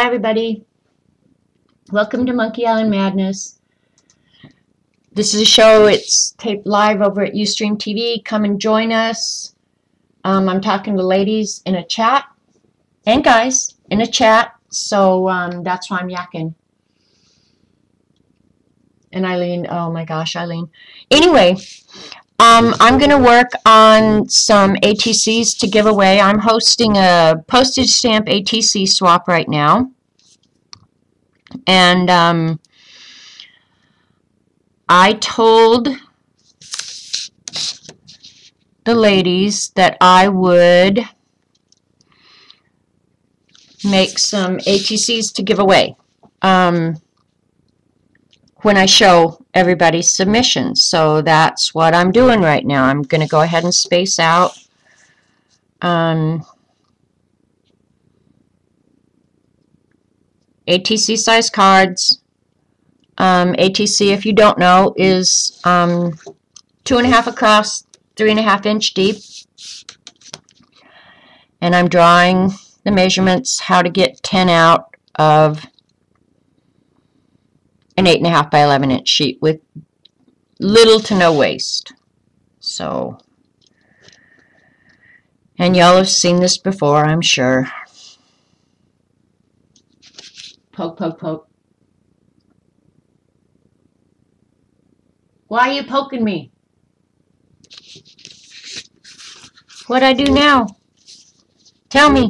Hi, everybody. Welcome to Monkey Island Madness. This is a show. It's taped live over at Ustream TV. Come and join us. I'm talking to ladies in a chat and guys in a chat, so that's why I'm yakking. And Eileen, oh my gosh, Eileen. Anyway, I'm going to work on some ATCs to give away. I'm hosting a postage stamp ATC swap right now. And I told the ladies that I would make some ATCs to give away when I show everybody's submissions. So that's what I'm doing right now. I'm going to go ahead and space out ATC size cards. ATC, if you don't know, is 2.5 across, 3.5 inch deep. And I'm drawing the measurements how to get 10 out of an 8.5 by 11 inch sheet with little to no waste. So, and y'all have seen this before, I'm sure. Poke, poke, poke. Why are you poking me? What'd I do now? Tell me.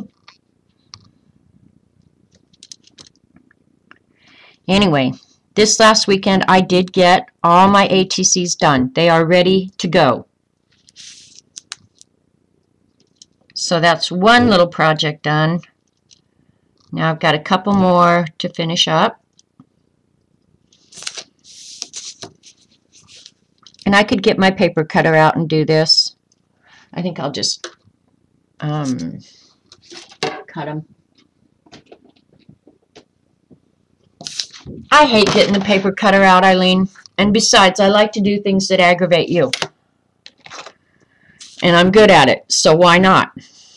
Anyway, this last weekend I did get all my ATCs done. They are ready to go. So that's one little project done. Now I've got a couple more to finish up. And I could get my paper cutter out and do this. I think I'll just cut them. I hate getting the paper cutter out, Eileen. And besides, I like to do things that aggravate you. And I'm good at it, so why not?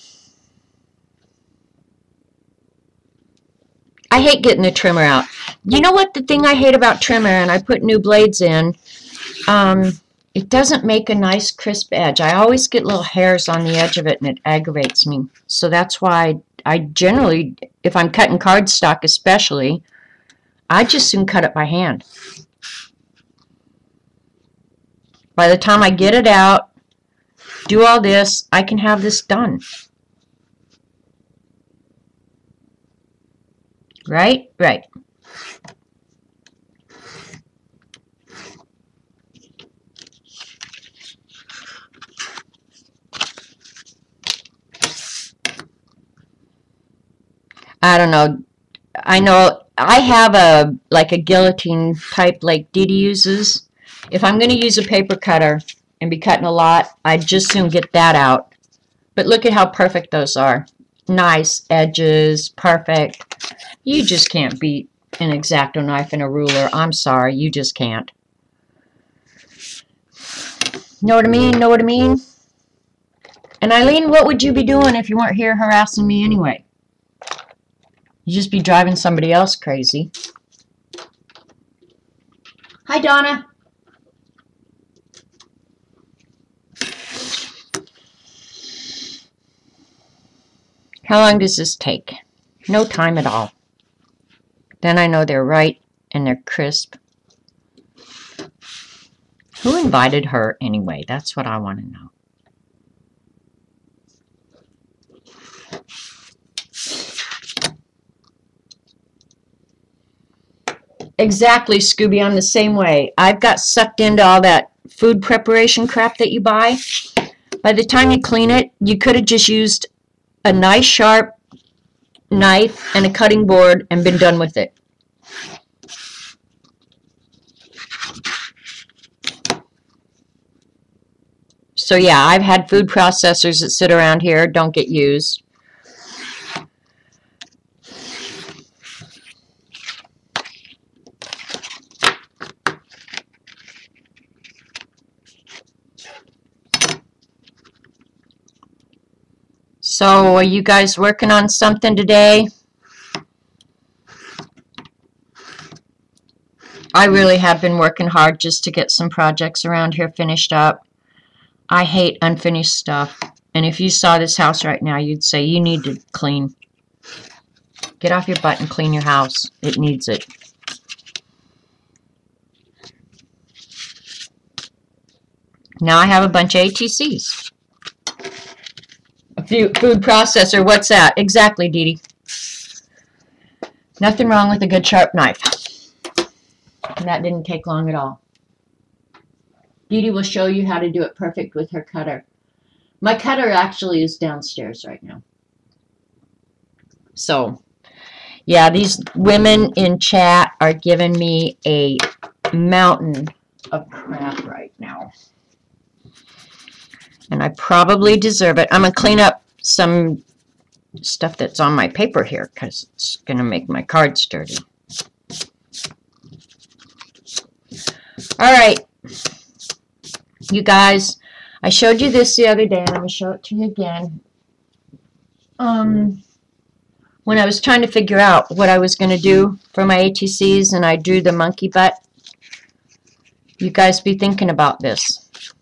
I hate getting the trimmer out. You know what the thing I hate about trimmer, and I put new blades in, it doesn't make a nice crisp edge. I always get little hairs on the edge of it, and it aggravates me. So that's why I generally, if I'm cutting cardstock especially, I just soon cut it by hand. By the time I get it out, do all this, I can have this done. Right? Right. I don't know. I know I have a like a guillotine type like Dee Dee uses. If I'm going to use a paper cutter and be cutting a lot, I'd just soon get that out. But look at how perfect those are. Nice edges, perfect. You just can't beat an X-Acto knife and a ruler. I'm sorry, you just can't. Know what I mean? Know what I mean? And Eileen, what would you be doing if you weren't here harassing me anyway? You just be driving somebody else crazy. Hi, Donna. How long does this take? No time at all. Then I know they're right and they're crisp. Who invited her anyway? That's what I want to know. Exactly, Scooby. I'm the same way. I've got sucked into all that food preparation crap that you buy. By the time you clean it, you could have just used a nice sharp knife and a cutting board and been done with it. So yeah, I've had food processors that sit around here, don't get used. So are you guys working on something today? I really have been working hard just to get some projects around here finished up. I hate unfinished stuff. And if you saw this house right now, you'd say, you need to clean. Get off your butt and clean your house. It needs it. Now I have a bunch of ATCs. A food processor, what's that? Exactly, Dee Dee. Nothing wrong with a good sharp knife. And that didn't take long at all. Dee Dee will show you how to do it perfect with her cutter. My cutter actually is downstairs right now. So, yeah, these women in chat are giving me a mountain of crap right now. And I probably deserve it. I'm going to clean up some stuff that's on my paper here because it's going to make my cards dirty. All right. You guys, I showed you this the other day, and I'm going to show it to you again. When I was trying to figure out what I was going to do for my ATCs, and I drew the monkey butt, you guys be thinking about this.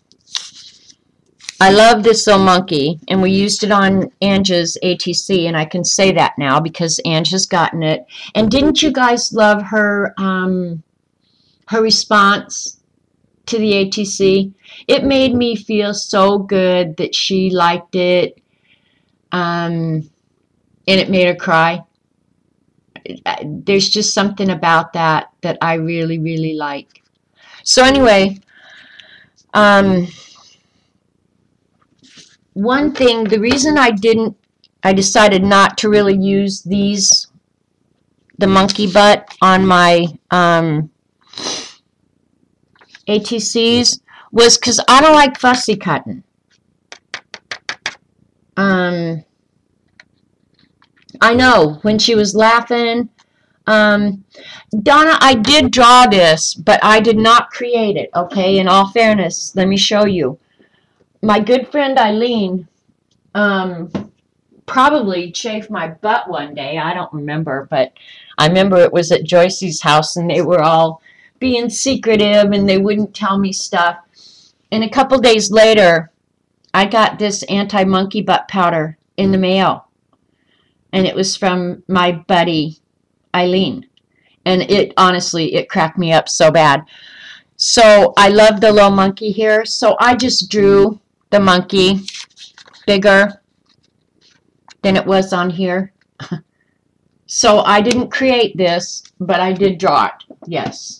I love this little monkey, and we used it on Angie's ATC, and I can say that now because Angie's gotten it. And didn't you guys love her her response to the ATC? It made me feel so good that she liked it, and it made her cry. There's just something about that that I really, really like. So anyway, one thing, the reason I decided not to really use the monkey butt on my ATCs was because I don't like fussy cutting. I know, when she was laughing, Donna, I did draw this, but I did not create it, okay? In all fairness, let me show you. My good friend Eileen probably chafed my butt one day. I don't remember, but I remember it was at Joyce's house, and they were all being secretive, and they wouldn't tell me stuff. And a couple days later, I got this anti-monkey butt powder in the mail, and it was from my buddy Eileen. And it, honestly, it cracked me up so bad. So I love the little monkey here, so I just drew the monkey bigger than it was on here. So I didn't create this, but I did draw it, yes.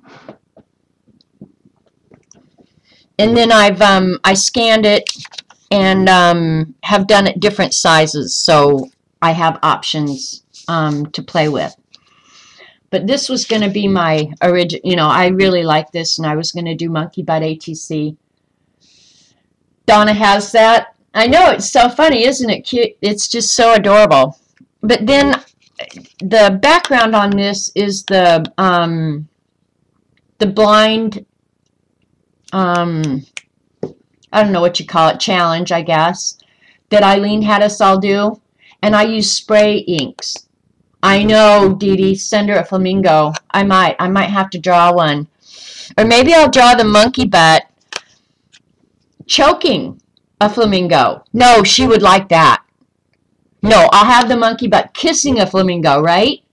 And then I scanned it and have done it different sizes, so I have options to play with. But this was going to be my original, you know, I really like this, and I was going to do Monkey Butt ATC. Donna has that. I know, it's so funny, isn't it cute? It's just so adorable. But then the background on this is the blind, I don't know what you call it, challenge, I guess, that Eileen had us all do. And I use spray inks. I know, Dee Dee, send her a flamingo. I might have to draw one. Or maybe I'll draw the monkey butt choking a flamingo. No, she would like that. No, I'll have the monkey butt kissing a flamingo, right?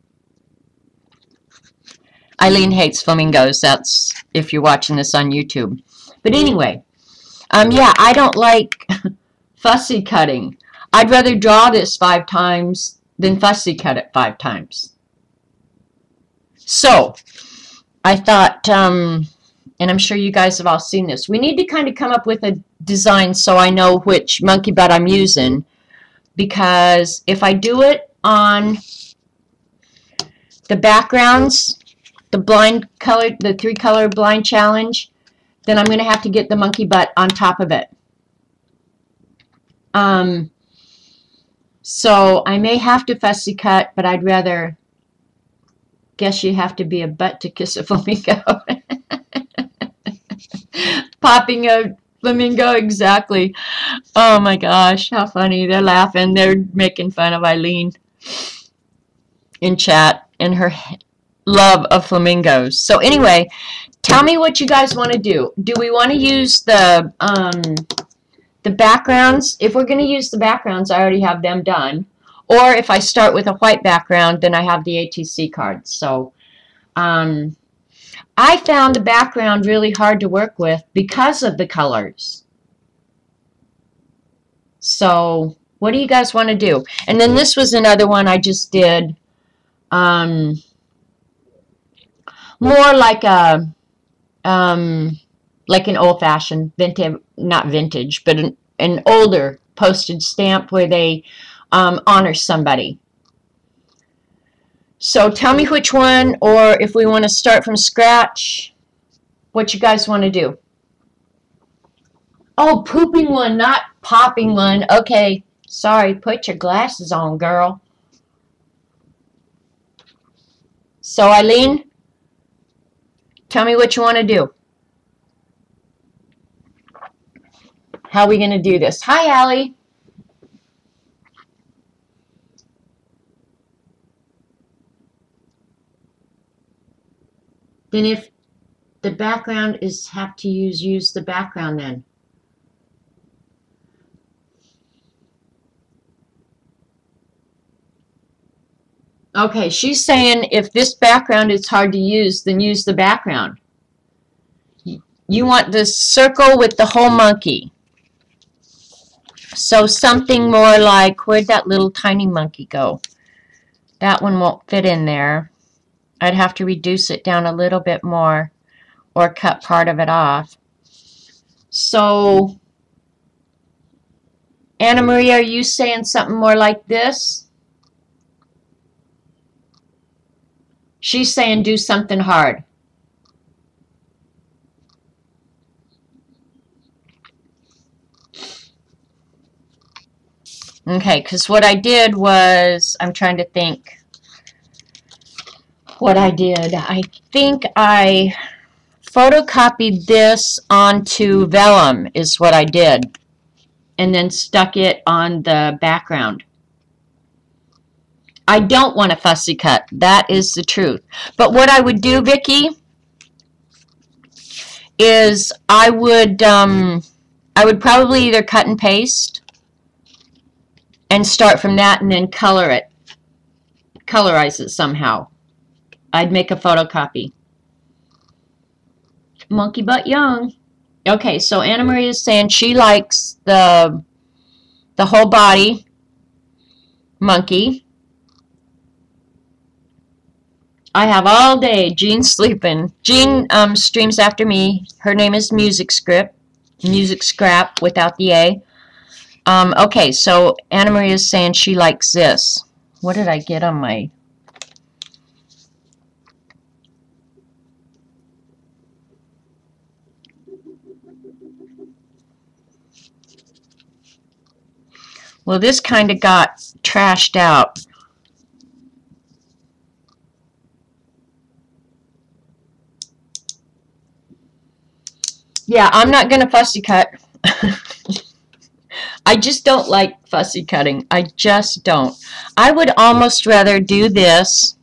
Eileen hates flamingos. That's if you're watching this on YouTube. But anyway, yeah, I don't like fussy cutting. I'd rather draw this 5 times than fussy cut it 5 times. So, I thought, and I'm sure you guys have all seen this, we need to kind of come up with a design so I know which monkey butt I'm using, because if I do it on the backgrounds, the blind color, the 3-color blind challenge, then I'm going to have to get the monkey butt on top of it. So I may have to fussy cut, but I'd rather, guess you have to be a butt to kiss a flamingo. Popping a flamingo, exactly. Oh my gosh, how funny. They're laughing. They're making fun of Eileen in chat. And her love of flamingos. So anyway, tell me what you guys want to do. Do we want to use the backgrounds? If we're going to use the backgrounds, I already have them done. Or if I start with a white background, then I have the ATC cards. So I found the background really hard to work with because of the colors. So what do you guys want to do? And then this was another one I just did. More like a like an old-fashioned vintage, not vintage, but an older postage stamp where they honor somebody. So tell me which one, or if we want to start from scratch, what you guys want to do. Oh, pooping one, not popping one. Okay, sorry, put your glasses on, girl. So Eileen, tell me what you want to do. How are we going to do this? Hi, Allie. Then if the background is have to use the background then. Okay, she's saying if this background is hard to use, then use the background. You want the circle with the whole monkey. So something more like, where'd that little tiny monkey go? That one won't fit in there. I'd have to reduce it down a little bit more or cut part of it off. So, Anna Maria, are you saying something more like this? She's saying do something hard. Okay, because what I did was, I'm trying to think what I did. I think I photocopied this onto vellum is what I did, and then stuck it on the background. I don't want a fussy cut. That is the truth. But what I would do, Vicki, is I would probably either cut and paste and start from that and then colorize it somehow. I'd make a photocopy. Monkey Butt Young. Okay, so Anna Maria is saying she likes the whole body monkey. I have all day. Jean's sleeping. Jean streams after me. Her name is Music Scrap without the A. Okay, so Anna Maria is saying she likes this. What did I get on my... Well, this kind of got trashed out. Yeah, I'm not going to fussy cut. I just don't like fussy cutting. I just don't. I would almost rather do this.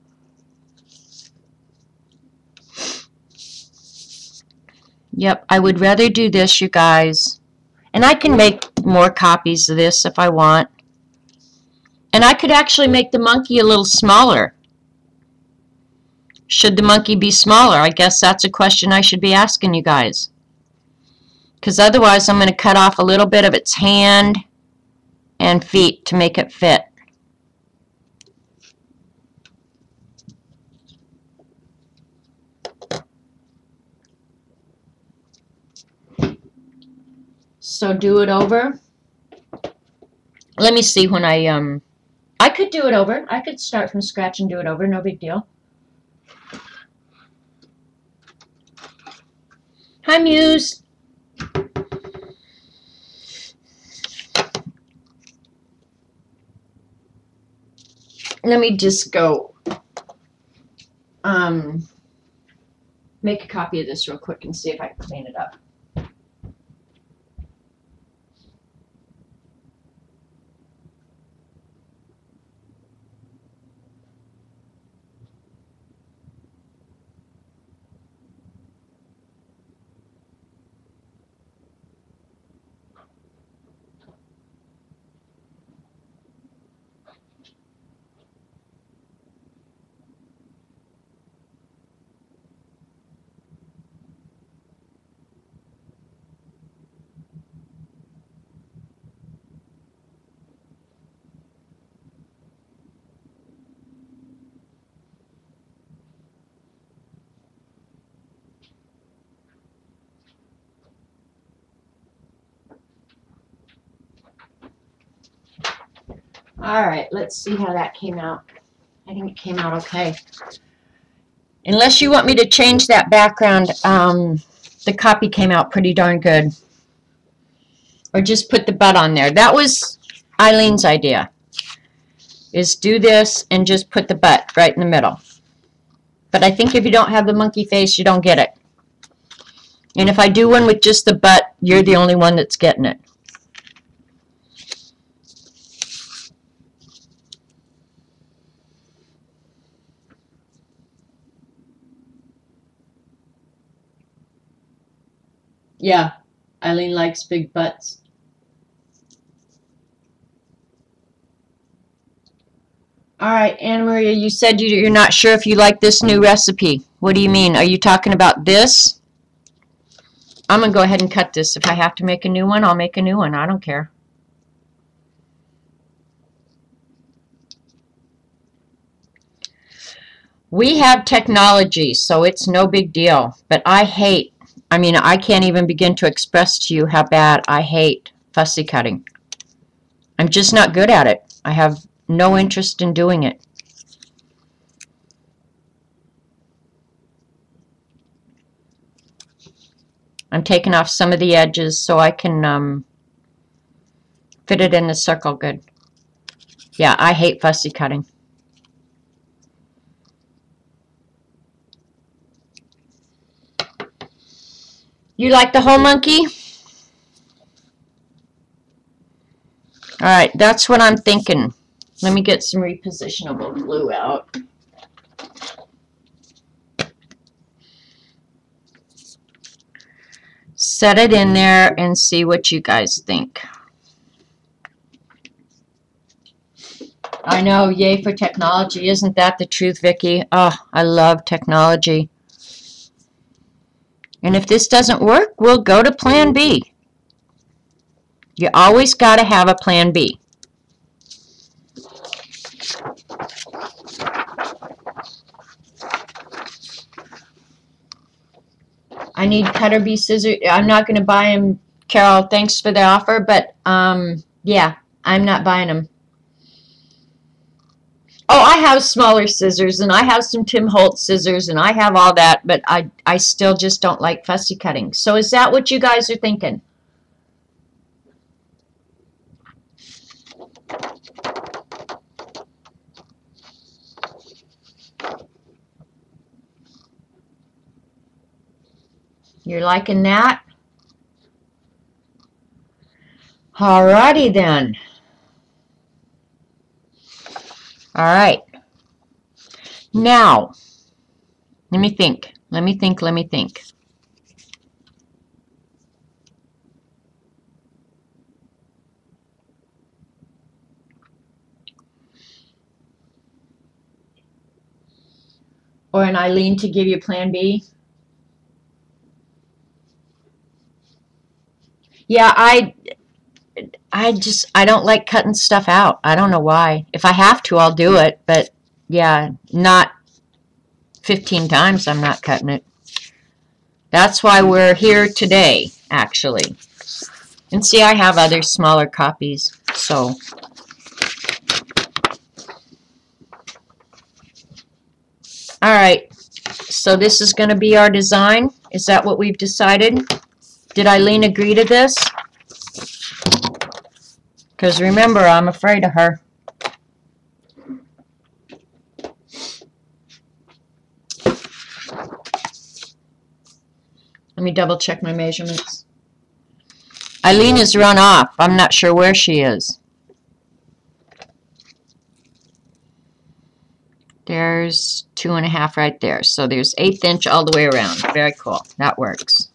Yep, I would rather do this, you guys. And I can make more copies of this if I want. And I could actually make the monkey a little smaller. Should the monkey be smaller? I guess that's a question I should be asking you guys. Because otherwise I'm going to cut off a little bit of its hand and feet to make it fit. So do it over. Let me see when I could do it over. I could start from scratch and do it over. No big deal. Hi, Muse. Let me just go make a copy of this real quick and see if I can clean it up. All right, let's see how that came out. I think it came out okay. Unless you want me to change that background, the copy came out pretty darn good. Or just put the butt on there. That was Eileen's idea, is do this and just put the butt right in the middle. But I think if you don't have the monkey face, you don't get it. And if I do one with just the butt, you're the only one that's getting it. Yeah, Eileen likes big butts. All right, Anna Maria, you said you're not sure if you like this new recipe. What do you mean? Are you talking about this? I'm going to go ahead and cut this. If I have to make a new one, I'll make a new one. I don't care. We have technology, so it's no big deal. But I can't even begin to express to you how bad I hate fussy cutting. I'm just not good at it. I have no interest in doing it. I'm taking off some of the edges so I can fit it in the circle good. Yeah, I hate fussy cutting. You like the whole monkey? All right, that's what I'm thinking. Let me get some repositionable glue out. Set it in there and see what you guys think. I know, yay for technology. Isn't that the truth, Vicki? Oh, I love technology. And if this doesn't work, we'll go to plan B. You always got to have a plan B. I need cutter bee scissors. I'm not going to buy them, Carol. Thanks for the offer, but yeah, I'm not buying them. Oh, I have smaller scissors, and I have some Tim Holtz scissors, and I have all that, but I still just don't like fussy cutting. So is that what you guys are thinking? You're liking that? Alrighty then. All right. Now, let me think. Let me think. Or an Eileen to give you plan B? Yeah, I don't like cutting stuff out. I don't know why. If I have to, I'll do it. But yeah, not 15 times I'm not cutting it. That's why we're here today, actually. And see, I have other smaller copies. So, all right. So this is going to be our design. Is that what we've decided? Did Eileen agree to this? Because remember, I'm afraid of her. Let me double check my measurements. Eileen has run off. I'm not sure where she is. There's 2.5 right there. So there's 1/8 inch all the way around. Very cool. That works.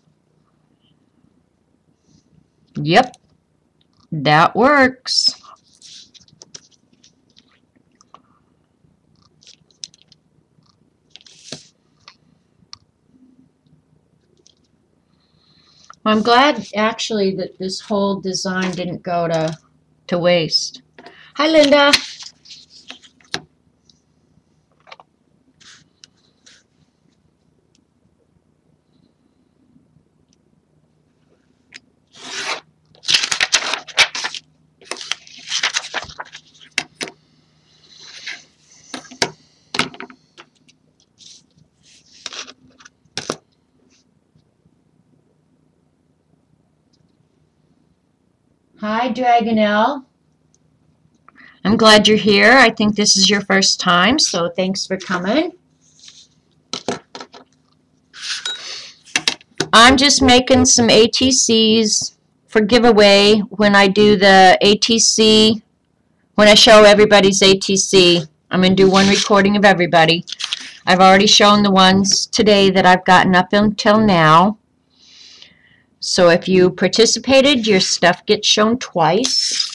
Yep. That works. Well, I'm glad actually that this whole design didn't go to waste. Hi, Linda. Hi, Dragonelle. I'm glad you're here. I think this is your first time, so thanks for coming. I'm just making some ATCs for giveaway when I do the ATC, when I show everybody's ATC. I'm going to do one recording of everybody. I've already shown the ones today that I've gotten up until now. So if you participated, your stuff gets shown twice.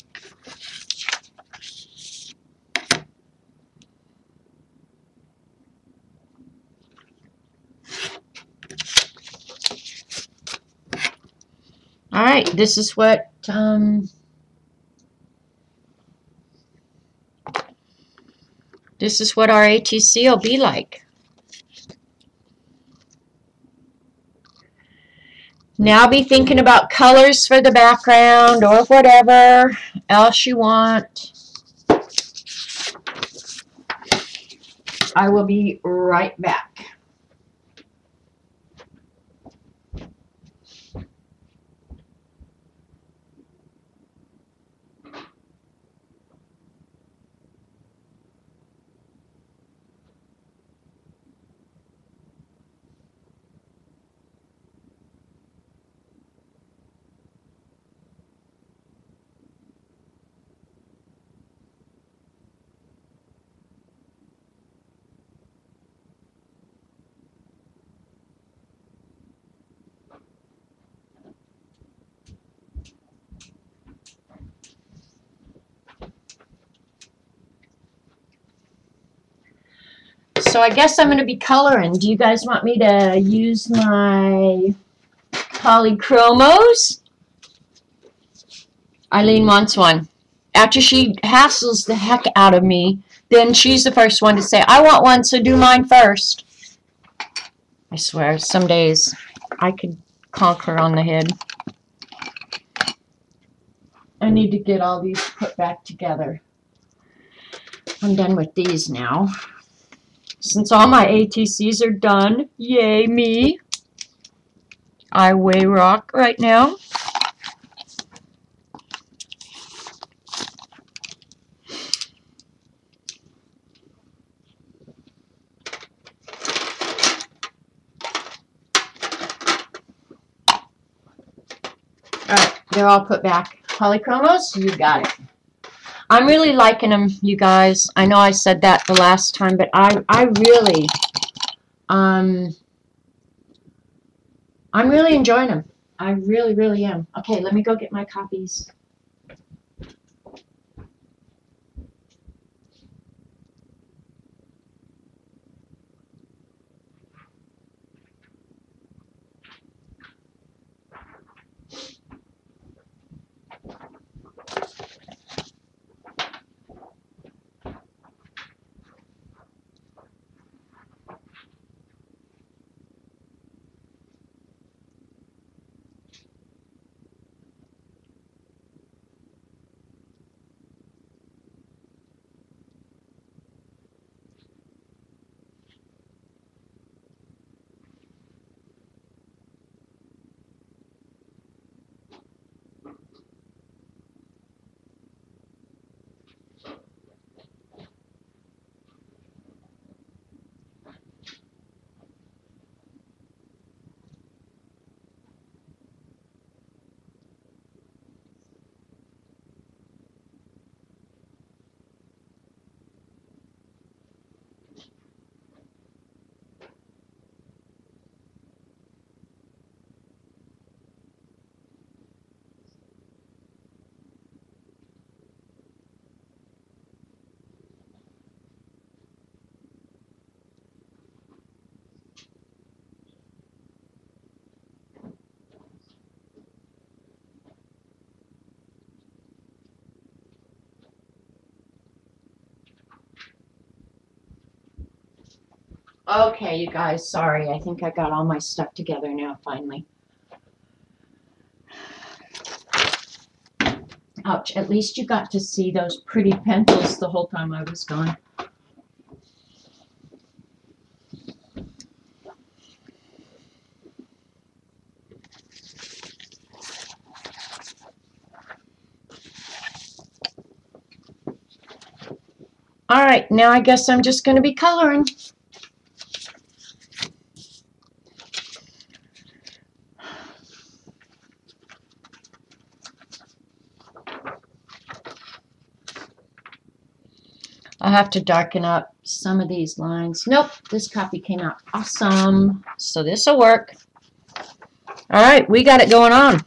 All right, this is what our ATC will be like. Now be thinking about colors for the background or whatever else you want. I will be right back. So I guess I'm going to be coloring. Do you guys want me to use my polychromos? Eileen wants one. After she hassles the heck out of me, then she's the first one to say, I want one, so do mine first. I swear, some days I could conk her on the head. I need to get all these put back together. I'm done with these now. Since all my ATCs are done, yay me. I weigh rock right now. Alright, they're all put back. Polychromos, you got it. I'm really liking them, you guys. I know I said that the last time, but I'm really enjoying them. I really, really am. Okay, let me go get my copies. Okay, you guys, sorry. I think I got all my stuff together now, finally. Ouch, at least you got to see those pretty pencils the whole time I was gone. All right, now I guess I'm just going to be coloring. I'll have to darken up some of these lines. Nope, this copy came out awesome. So this will work. All right, we got it going on.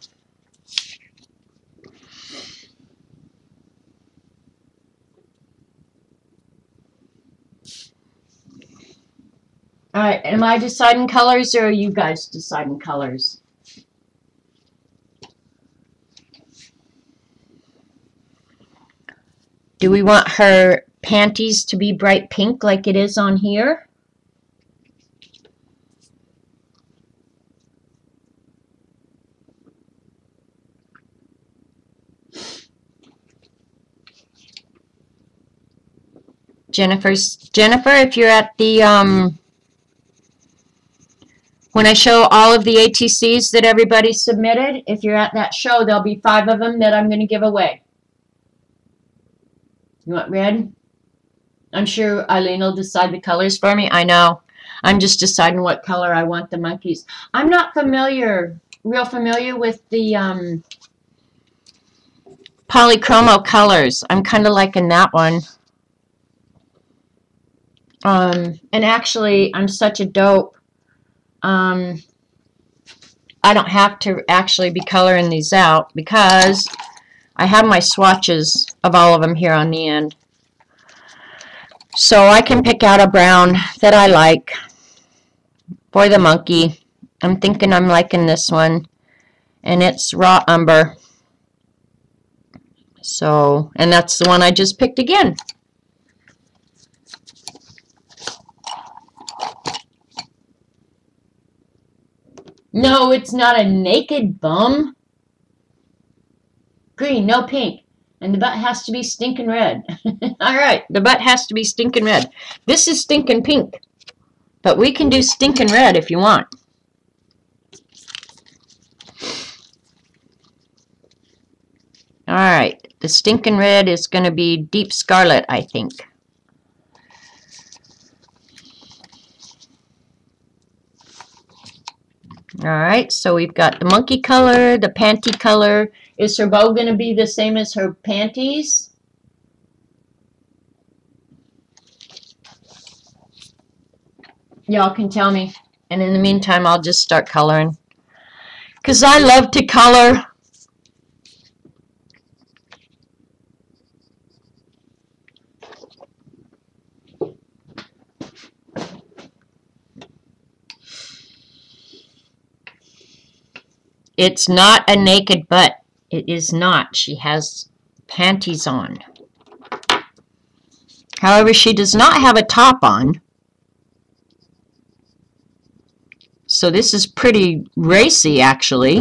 All right, am I deciding colors or are you guys deciding colors? Do we want her panties to be bright pink like it is on here? Jennifer, if you're at the when I show all of the ATCs that everybody submitted, if you're at that show, there'll be 5 of them that I'm going to give away. You want red? I'm sure Eileen will decide the colors for me. I know. I'm just deciding what color I want the monkeys. I'm not real familiar with the polychromo colors. I'm kind of liking that one. And actually, I'm such a dope. I don't have to actually be coloring these out because I have my swatches of all of them here on the end. So I can pick out a brown that I like for the monkey. I'm thinking I'm liking this one, and it's raw umber. So, and that's the one I just picked again. No, it's not a naked bum. Green, no pink. And the butt has to be stinking red. All right, the butt has to be stinking red. This is stinking pink. But we can do stinking red if you want. All right, the stinking red is going to be deep scarlet, I think. All right, so we've got the monkey color, the panty color. Is her bow going to be the same as her panties? Y'all can tell me. And in the meantime, I'll just start coloring. Because I love to color. It's not a naked butt. It is not. She has panties on. However, she does not have a top on. So this is pretty racy, actually.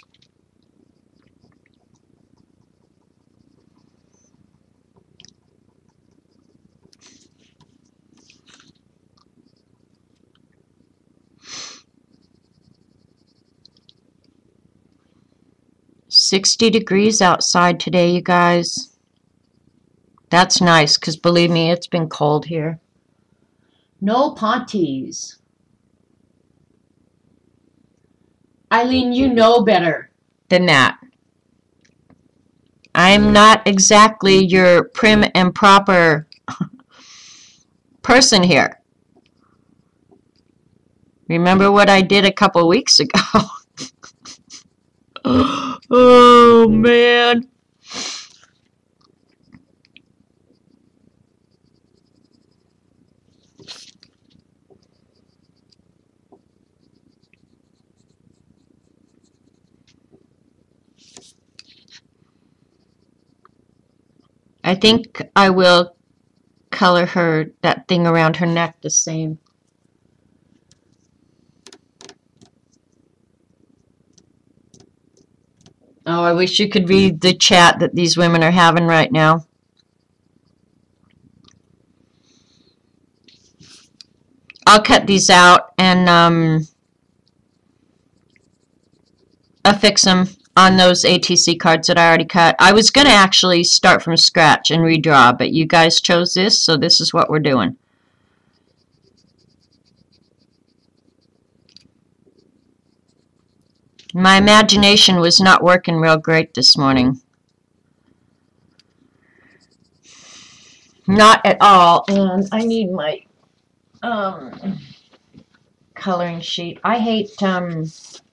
$60 outside today, you guys. That's nice, because believe me, it's been cold here. No panties. Eileen, you know better than that. I'm not exactly your prim and proper person here. Remember what I did a couple weeks ago? Oh, man. I think I will color that thing around her neck the same. Oh, I wish you could read the chat that these women are having right now. I'll cut these out and affix them on those ATC cards that I already cut. I was going to actually start from scratch and redraw, but you guys chose this, so this is what we're doing. My imagination was not working real great this morning. Not at all, and I need my coloring sheet. I hate to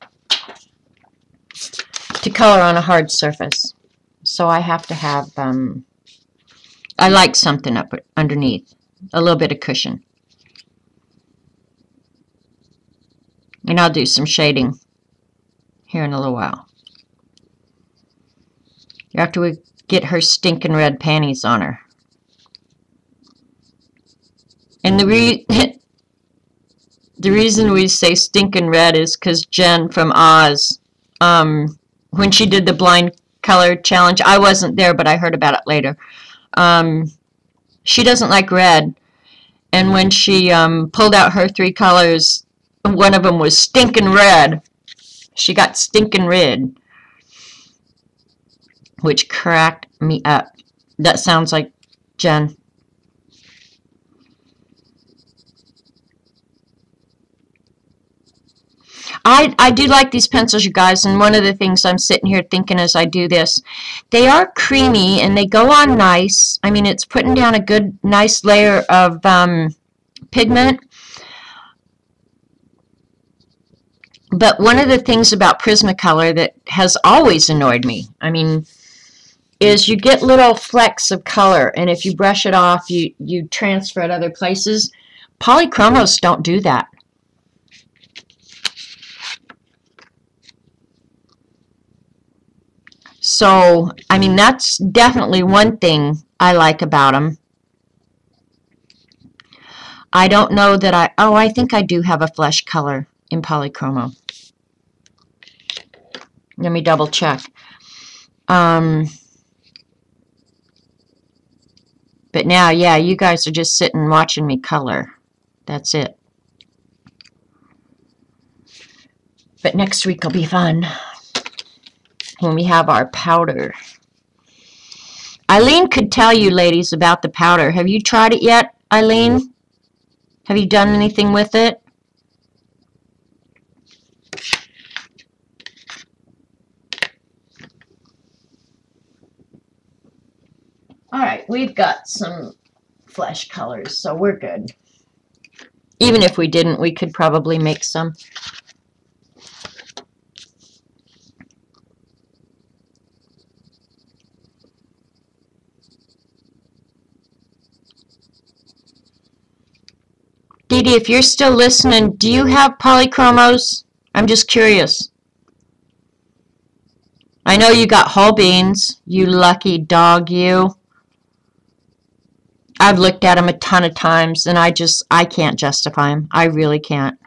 color on a hard surface, so I have to have I like something up underneath, a little bit of cushion. And I'll do some shading here in a little while, after we get her stinking red panties on her. And the reason we say stinking red is because Jen from Oz, when she did the blind color challenge, I wasn't there, but I heard about it later. She doesn't like red, and when she pulled out her 3 colors, one of them was stinking red. She got stinking red, which cracked me up. That sounds like Jen. I do like these pencils, you guys, and one of the things I'm sitting here thinking as I do this, they are creamy and they go on nice. I mean, it's putting down a good, nice layer of pigment. But one of the things about Prismacolor that has always annoyed me, I mean, is you get little flecks of color, and if you brush it off, you transfer it other places. Polychromos don't do that. So, I mean, that's definitely one thing I like about them. I don't know that I think I do have a flesh color in Polychromo. Let me double check. But now, yeah, you guys are just sitting watching me color. That's it. But next week will be fun when we have our powder. Eileen could tell you, ladies, about the powder. Have you tried it yet, Eileen? Have you done anything with it? All right, we've got some flesh colors, so we're good. Even if we didn't, we could probably make some. Dee Dee, if you're still listening, do you have Polychromos? I'm just curious. I know you got whole beans, you lucky dog, you. I've looked at them a ton of times, and I can't justify them. I really can't.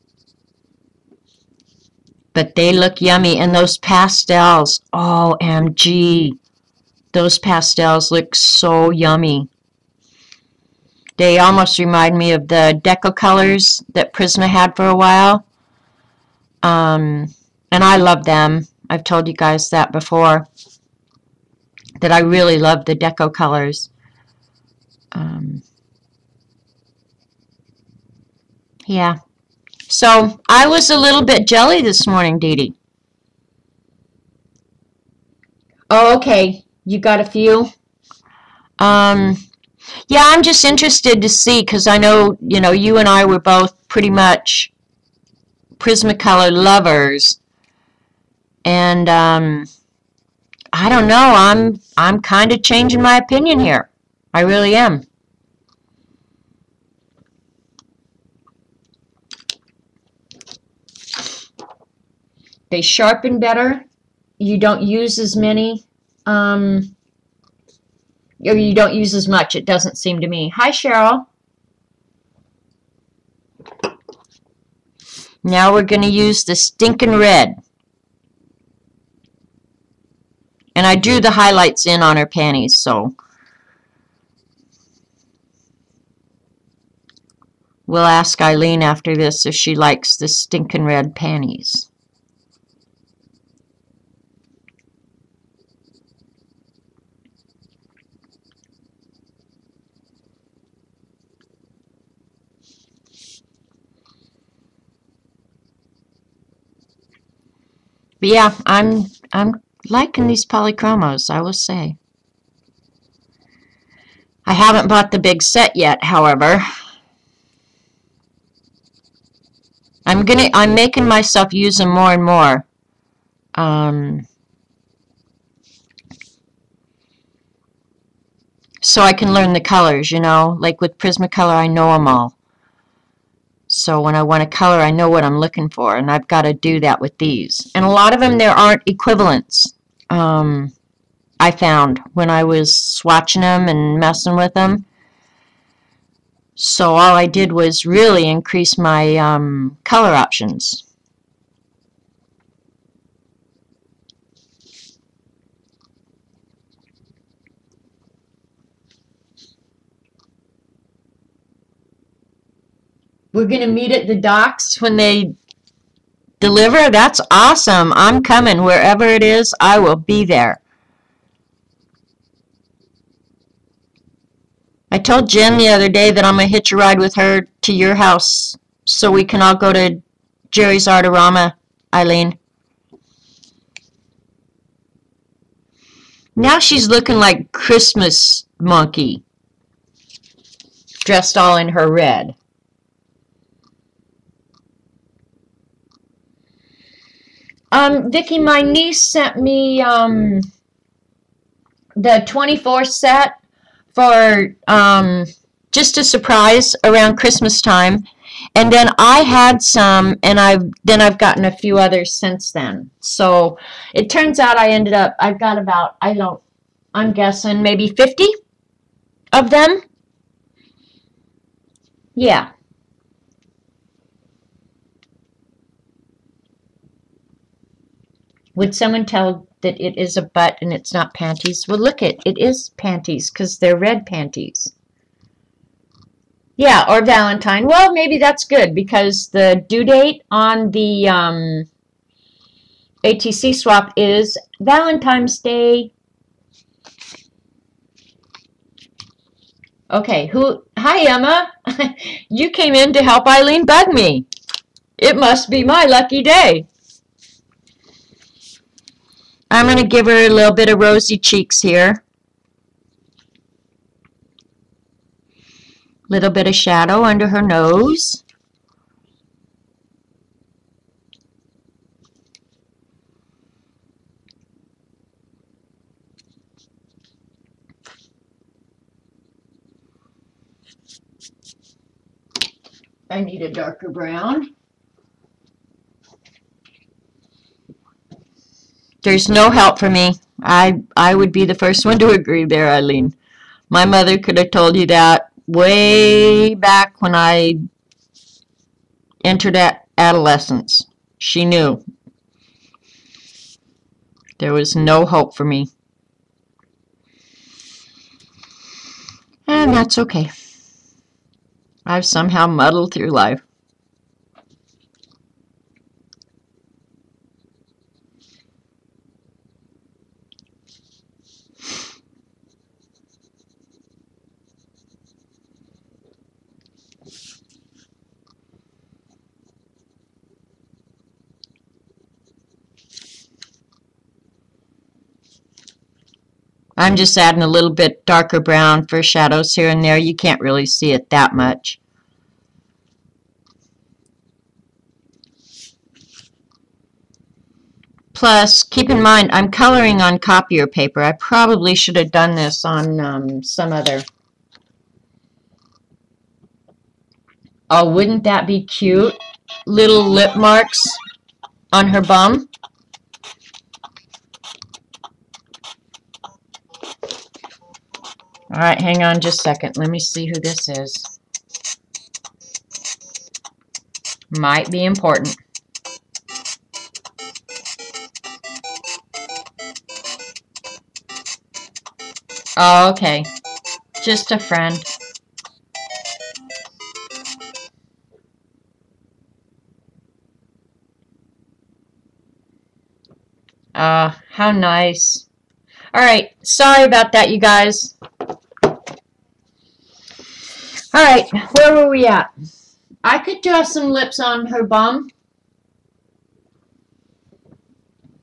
But they look yummy, and those pastels, OMG. Those pastels look so yummy. They almost remind me of the Deco colors that Prisma had for a while. And I love them. I've told you guys that before, that I really love the Deco colors. Yeah. So, I was a little bit jelly this morning, Dee Dee. Oh, okay. You got a few? Yeah, I'm just interested to see, because I know, you and I were both pretty much Prismacolor lovers. And, I don't know, I'm kind of changing my opinion here. I really am. They sharpen better. You don't use as many. You don't use as much, it doesn't seem to me. Hi, Cheryl. Now we're going to use the stinking red. And I drew the highlights in on her panties, so we'll ask Eileen after this if she likes the stinking red panties. But yeah, I'm liking these polychromos, I will say. I haven't bought the big set yet, however. I'm making myself use them more and more. So I can learn the colors, you know, like with Prismacolor, I know them all. So when I want a color, I know what I'm looking for, and I've got to do that with these. And a lot of them, there aren't equivalents. I found when I was swatching them and messing with them. So all I did was really increase my color options. We're going to meet at the docks when they deliver? That's awesome. I'm coming. Wherever it is, I will be there. I told Jen the other day that I'm going to hitch a ride with her to your house so we can all go to Jerry's Artorama, Eileen. Now she's looking like Christmas monkey, dressed all in her red. Vicki, my niece sent me the 24 set for just a surprise around Christmas time, and then I had some, and I've gotten a few others since then. So it turns out I've got about, I'm guessing maybe 50 of them. Yeah. Would someone tell that it is a butt and it's not panties? Well, look, it is panties because they're red panties. Yeah, or Valentine. Well, maybe that's good because the due date on the ATC swap is Valentine's Day. Okay, hi, Emma. You came in to help Eileen bug me. It must be my lucky day. I'm going to give her a little bit of rosy cheeks here. Little bit of shadow under her nose. I need a darker brown. There's no help for me. I would be the first one to agree there, Eileen. My mother could have told you that way back when I entered adolescence. She knew. There was no hope for me. And that's okay. I've somehow muddled through life. I'm just adding a little bit darker brown for shadows here and there. You can't really see it that much. Plus, keep in mind, I'm coloring on copier paper. I probably should have done this on some other. Oh, wouldn't that be cute? Little lip marks on her bum. All right, hang on just a second. Let me see who this is. Might be important. Oh, okay. Just a friend. How nice. All right, sorry about that, you guys. All right, where were we at? I could draw some lips on her bum.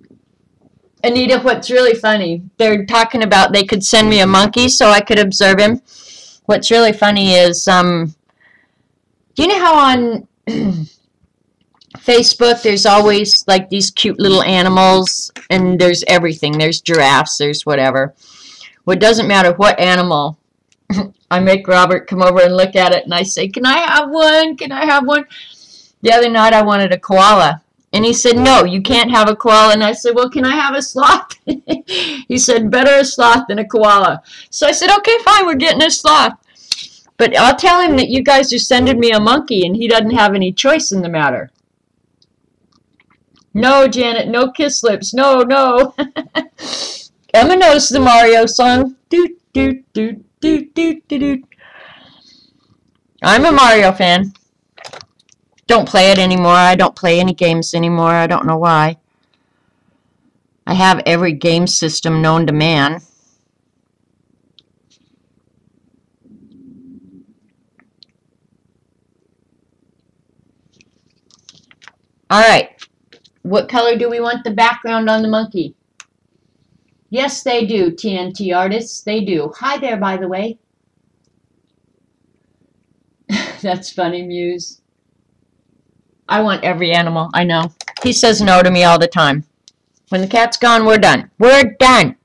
Anita, what's really funny, they're talking about they could send me a monkey so I could observe him. What's really funny is, do you know how on Facebook there's always like these cute little animals, and there's everything. There's giraffes, there's whatever. Well, it doesn't matter what animal. I make Robert come over and look at it, and I say, can I have one? Can I have one? The other night I wanted a koala. And he said, no, you can't have a koala. And I said, well, can I have a sloth? He said, better a sloth than a koala. So I said, okay, fine, we're getting a sloth. But I'll tell him that you guys are sending me a monkey, and he doesn't have any choice in the matter. No, Janet, no kiss lips. No, no. Emma knows the Mario song. Doot, doot, doot, doot, doot, doot, doot. I'm a Mario fan. Don't play it anymore. I don't play any games anymore. I don't know why. I have every game system known to man. All right. What color do we want the background on the monkey? Yes, they do, TNT artists. They do. Hi there, by the way. That's funny, Muse. I want every animal. I know. He says no to me all the time. When the cat's gone, we're done. We're done.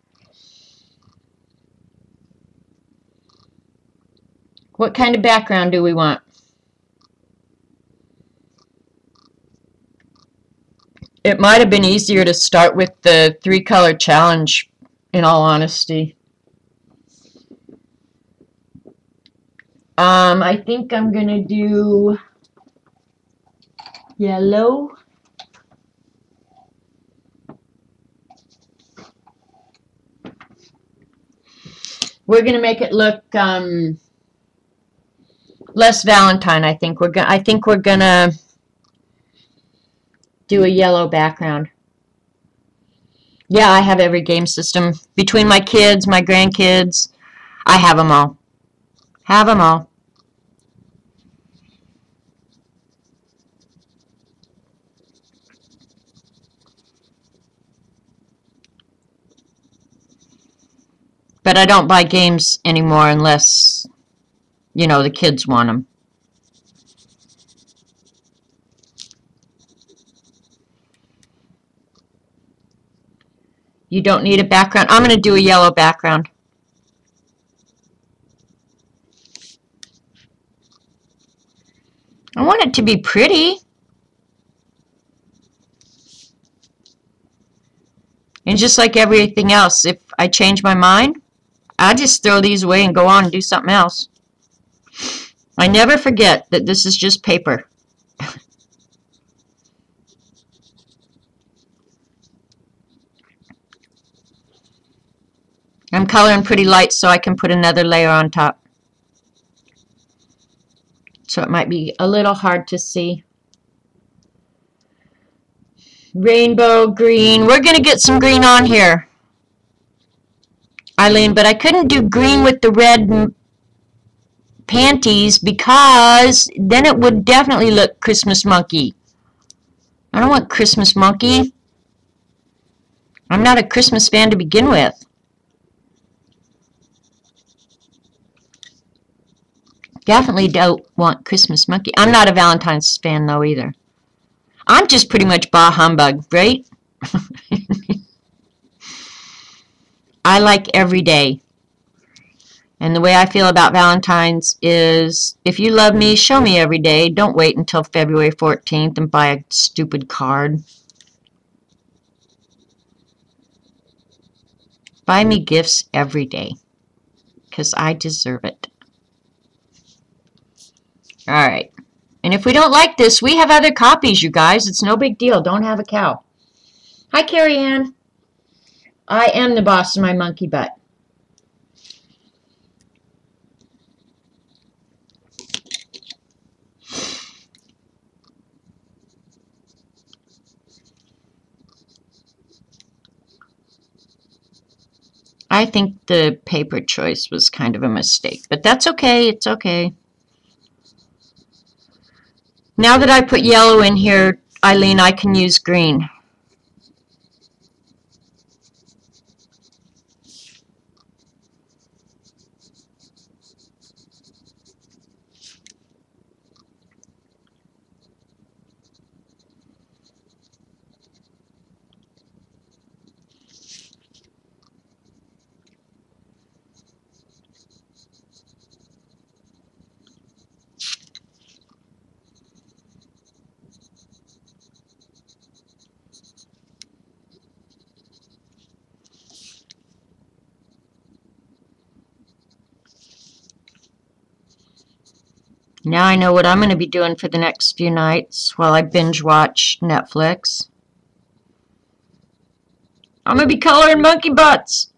What kind of background do we want? It might have been easier to start with the 3-color challenge, in all honesty. I think I'm going to do yellow. We're going to make it look less Valentine. I think we're gonna do a yellow background. Yeah, I have every game system. Between my kids, my grandkids, I have them all. Have them all. But I don't buy games anymore unless, you know, the kids want them. You don't need a background. I'm going to do a yellow background. I want it to be pretty. And just like everything else, if I change my mind, I just throw these away and go on and do something else. I never forget that this is just paper. I'm coloring pretty light so I can put another layer on top. So it might be a little hard to see. Rainbow green. We're going to get some green on here, Eileen, but I couldn't do green with the red panties because then it would definitely look Christmas monkey. I don't want Christmas monkey. I'm not a Christmas fan to begin with. Definitely don't want Christmas monkey. I'm not a Valentine's fan though either. I'm just pretty much bah humbug, right? I like every day. And the way I feel about Valentine's is, if you love me, show me every day. Don't wait until February 14th and buy a stupid card. Buy me gifts every day, because I deserve it. Alright. And if we don't like this, we have other copies, you guys. It's no big deal. Don't have a cow. Hi, Carrie Ann. I am the boss of my monkey butt. I think the paper choice was kind of a mistake, but that's okay. It's okay. Now that I put yellow in here, Eileen, I can use green. Now I know what I'm going to be doing for the next few nights while I binge watch Netflix. I'm going to be coloring monkey butts.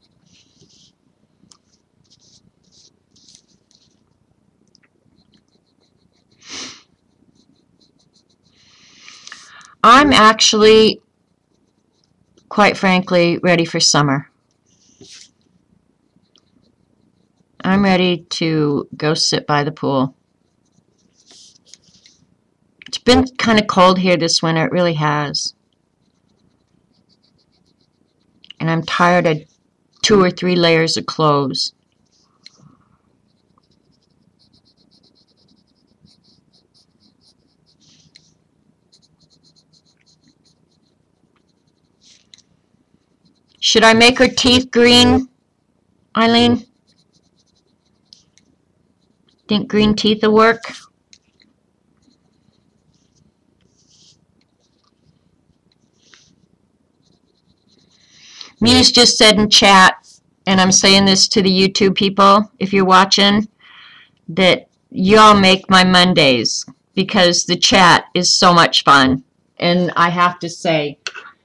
I'm actually, quite frankly, ready for summer. I'm ready to go sit by the pool. It's been kind of cold here this winter. It really has. And I'm tired of 2 or 3 layers of clothes. Should I make her teeth green, Eileen? Think green teeth will work? Muse just said in chat, and I'm saying this to the YouTube people, if you're watching, that y'all make my Mondays because the chat is so much fun. And I have to say,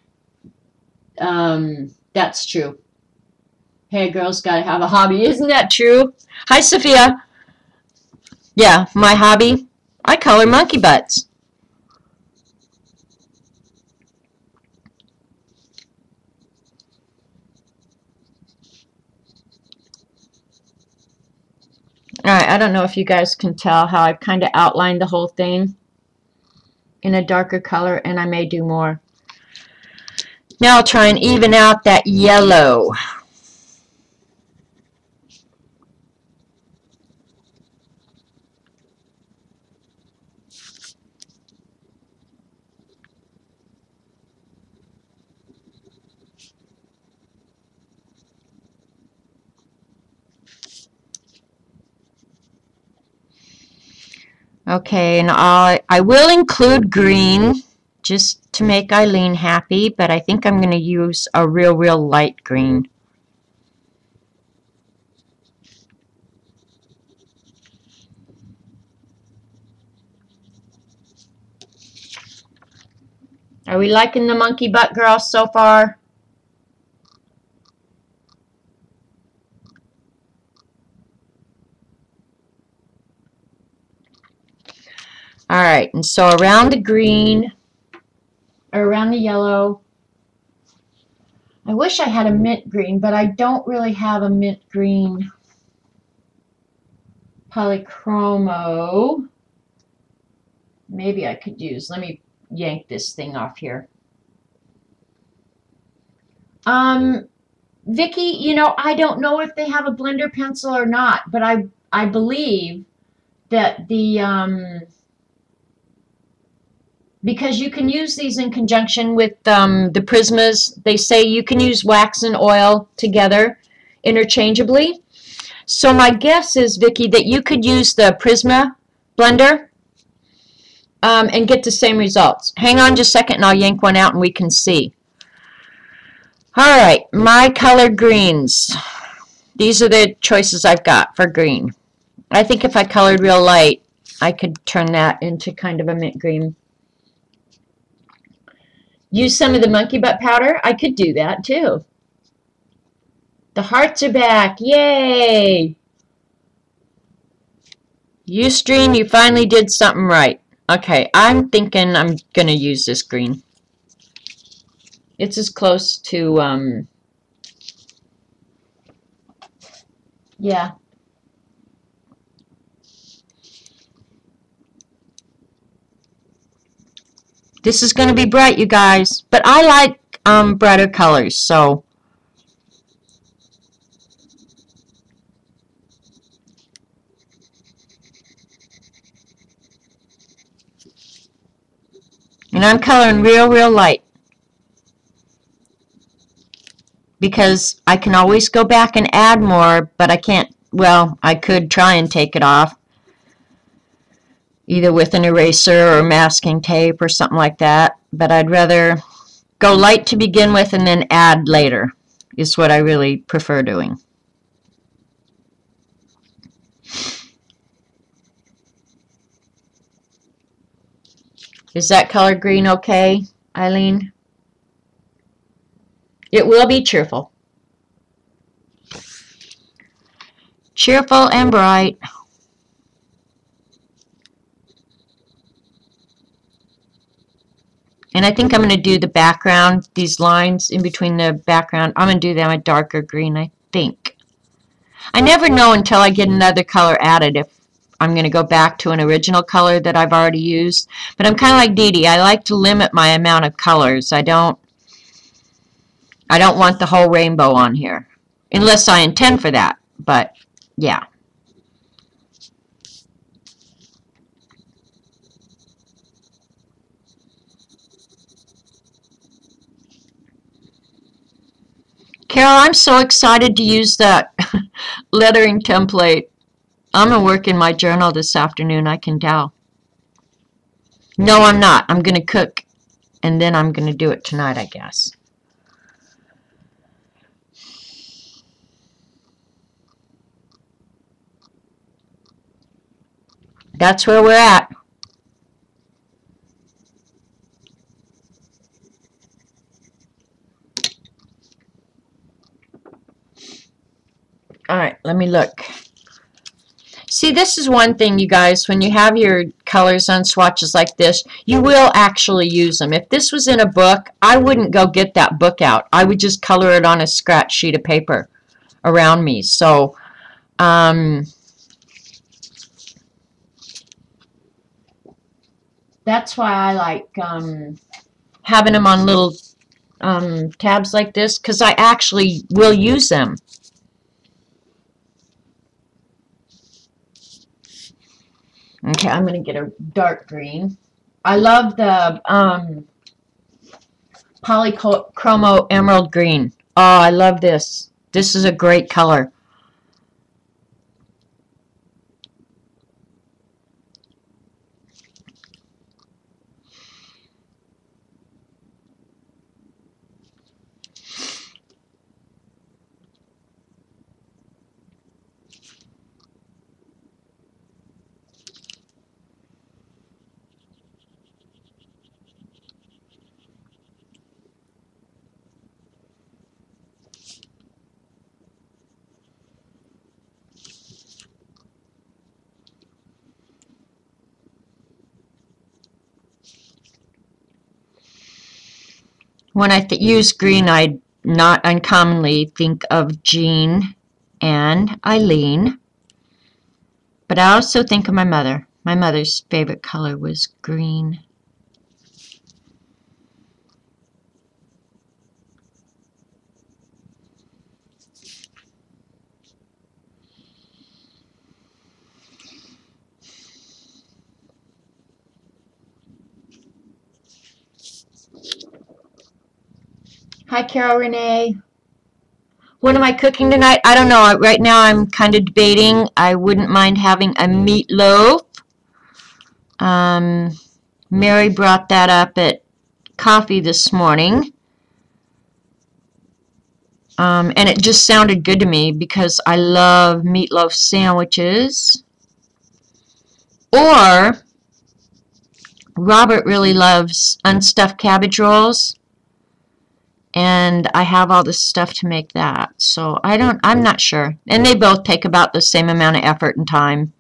that's true. Hey, girls gotta have a hobby. Isn't that true? Hi, Sophia. Yeah, my hobby, I color monkey butts. Alright, I don't know if you guys can tell how I've kind of outlined the whole thing in a darker color, and I may do more. Now I'll try and even out that yellow. Okay, and I will include green just to make Eileen happy, but I think I'm going to use a real light green. Are we liking the monkey butt girls so far? Alright, and so around the green, or around the yellow, I wish I had a mint green, but I don't really have a mint green polychromo. Maybe I could use, let me yank this thing off here. Vicki, you know, I don't know if they have a blender pencil or not, but I believe that the, because you can use these in conjunction with the Prismas. They say you can use wax and oil together interchangeably. So my guess is, Vicki, that you could use the Prisma blender and get the same results. Hang on just a second and I'll yank one out and we can see. Alright, my color greens. These are the choices I've got for green. I think if I colored real light, I could turn that into kind of a mint green. Use some of the monkey butt powder. I could do that too. The hearts are back. Yay! Ustream, you finally did something right. Okay, I'm thinking I'm going to use this green. It's as close to, yeah. This is going to be bright, you guys. But I like brighter colors, so. And I'm coloring real light. Because I can always go back and add more, but I can't, well, I could try and take it off. Either with an eraser or masking tape or something like that. But I'd rather go light to begin with and then add later, is what I really prefer doing. Is that color green okay, Eileen? It will be cheerful. Cheerful and bright. And I think I'm going to do the background, these lines in between the background. I'm going to do them a darker green, I think. I never know until I get another color added if I'm going to go back to an original color that I've already used. But I'm kind of like Dee Dee. I like to limit my amount of colors. I don't want the whole rainbow on here, unless I intend for that. But, yeah. Carol, I'm so excited to use that lettering template. I'm going to work in my journal this afternoon, I can tell. No, I'm not. I'm going to cook, and then I'm going to do it tonight, I guess. That's where we're at. All right, let me look. See, this is one thing, you guys, when you have your colors on swatches like this, you will actually use them. If this was in a book, I wouldn't go get that book out. I would just color it on a scratch sheet of paper around me. So, that's why I like having them on little tabs like this, because I actually will use them. Okay, I'm going to get a dark green. I love the Polychromo Emerald Green. Oh, I love this. This is a great color. When I use green, I not uncommonly think of Jean and Eileen, but I also think of my mother. My mother's favorite color was green. Hi, Carol Renee. What am I cooking tonight? I don't know. Right now I'm kind of debating. I wouldn't mind having a meatloaf. Mary brought that up at coffee this morning. And it just sounded good to me because I love meatloaf sandwiches. Or Robert really loves unstuffed cabbage rolls. And I have all this stuff to make that. So I'm not sure. And they both take about the same amount of effort and time.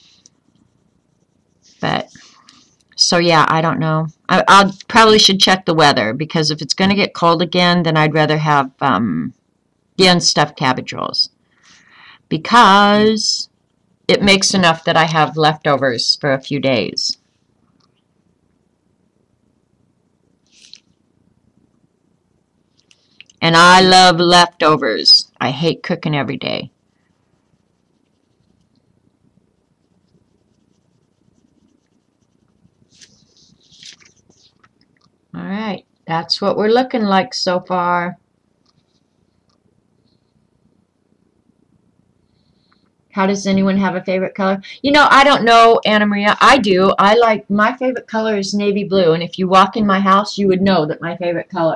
But, so yeah, I don't know. I probably should check the weather, because if it's going to get cold again, then I'd rather have the unstuffed cabbage rolls. Because it makes enough that I have leftovers for a few days. And I love leftovers. I hate cooking every day. All right, that's what we're looking like so far. How does anyone have a favorite color? You know, I don't know, Anna Maria. I do. My favorite color is navy blue. And if you walk in my house, you would know that my favorite color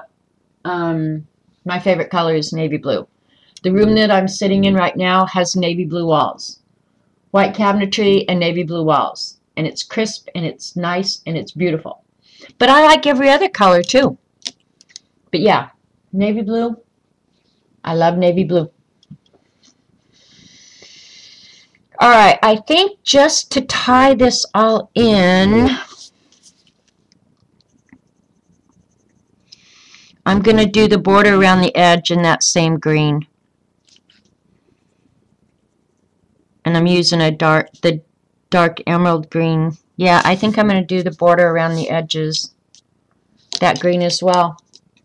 is navy blue. The room that I'm sitting in right now has navy blue walls. White cabinetry and navy blue walls. And it's crisp and it's nice and it's beautiful. But I like every other color too. But yeah, navy blue. I love navy blue. All right, I think just to tie this all in, I'm going to do the border around the edge in that same green. And I'm using the dark emerald green. Yeah, I think I'm going to do the border around the edges, that green as well.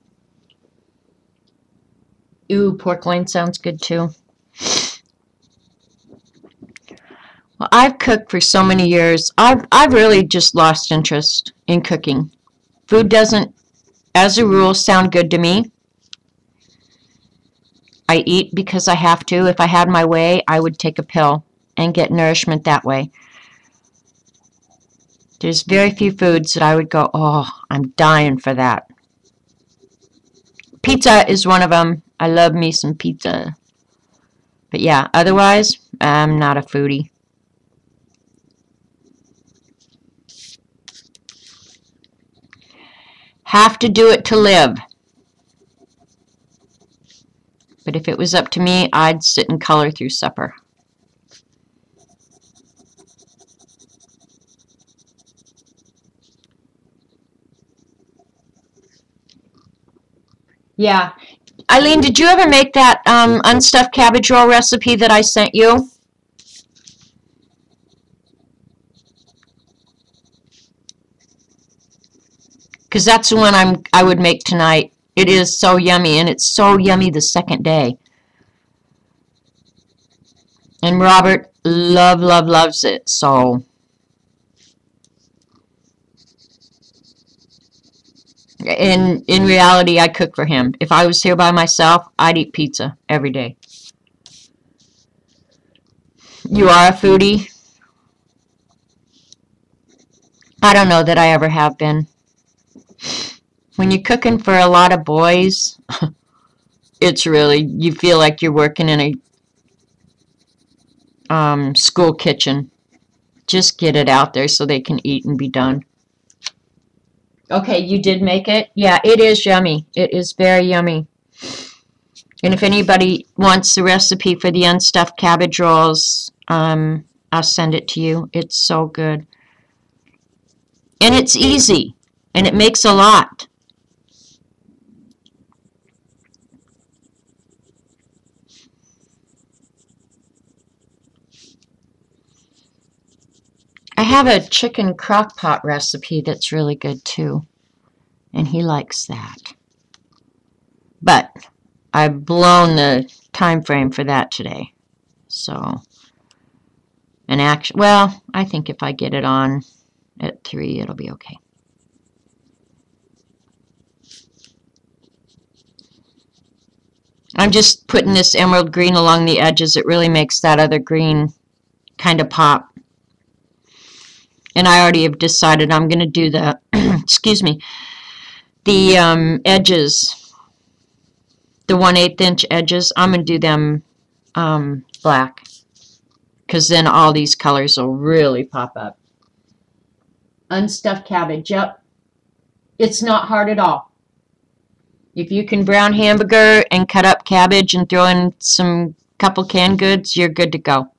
Ooh, pork loin sounds good too. Well, I've cooked for so many years. I've really just lost interest in cooking. Food doesn't, as a rule, sound good to me. I eat because I have to. If I had my way, I would take a pill and get nourishment that way. There's very few foods that I would go, oh, I'm dying for that. Pizza is one of them. I love me some pizza. But yeah, otherwise, I'm not a foodie. Have to do it to live. But if it was up to me, I'd sit and color through supper. Yeah. Eileen, did you ever make that unstuffed cabbage roll recipe that I sent you? Because that's the one I would make tonight. It is so yummy, and it's so yummy the second day. And Robert loves it, so. In reality, I cook for him. If I was here by myself, I'd eat pizza every day. You are a foodie? I don't know that I ever have been. When you're cooking for a lot of boys, it's really, you feel like you're working in a school kitchen. Just get it out there so they can eat and be done. Okay, you did make it? Yeah, it is yummy. It is very yummy. And if anybody wants the recipe for the unstuffed cabbage rolls, I'll send it to you. It's so good. And it's easy. And it makes a lot. I have a chicken crock pot recipe that's really good too. And he likes that. But I've blown the time frame for that today. So, well, I think if I get it on at 3, it'll be okay. I'm just putting this emerald green along the edges. It really makes that other green kind of pop. And I already have decided I'm going to do the, excuse me, the edges, the 1/8 inch edges. I'm going to do them black, because then all these colors will really pop up. Unstuffed cabbage, yep. It's not hard at all. If you can brown hamburger and cut up cabbage and throw in some couple canned goods, you're good to go.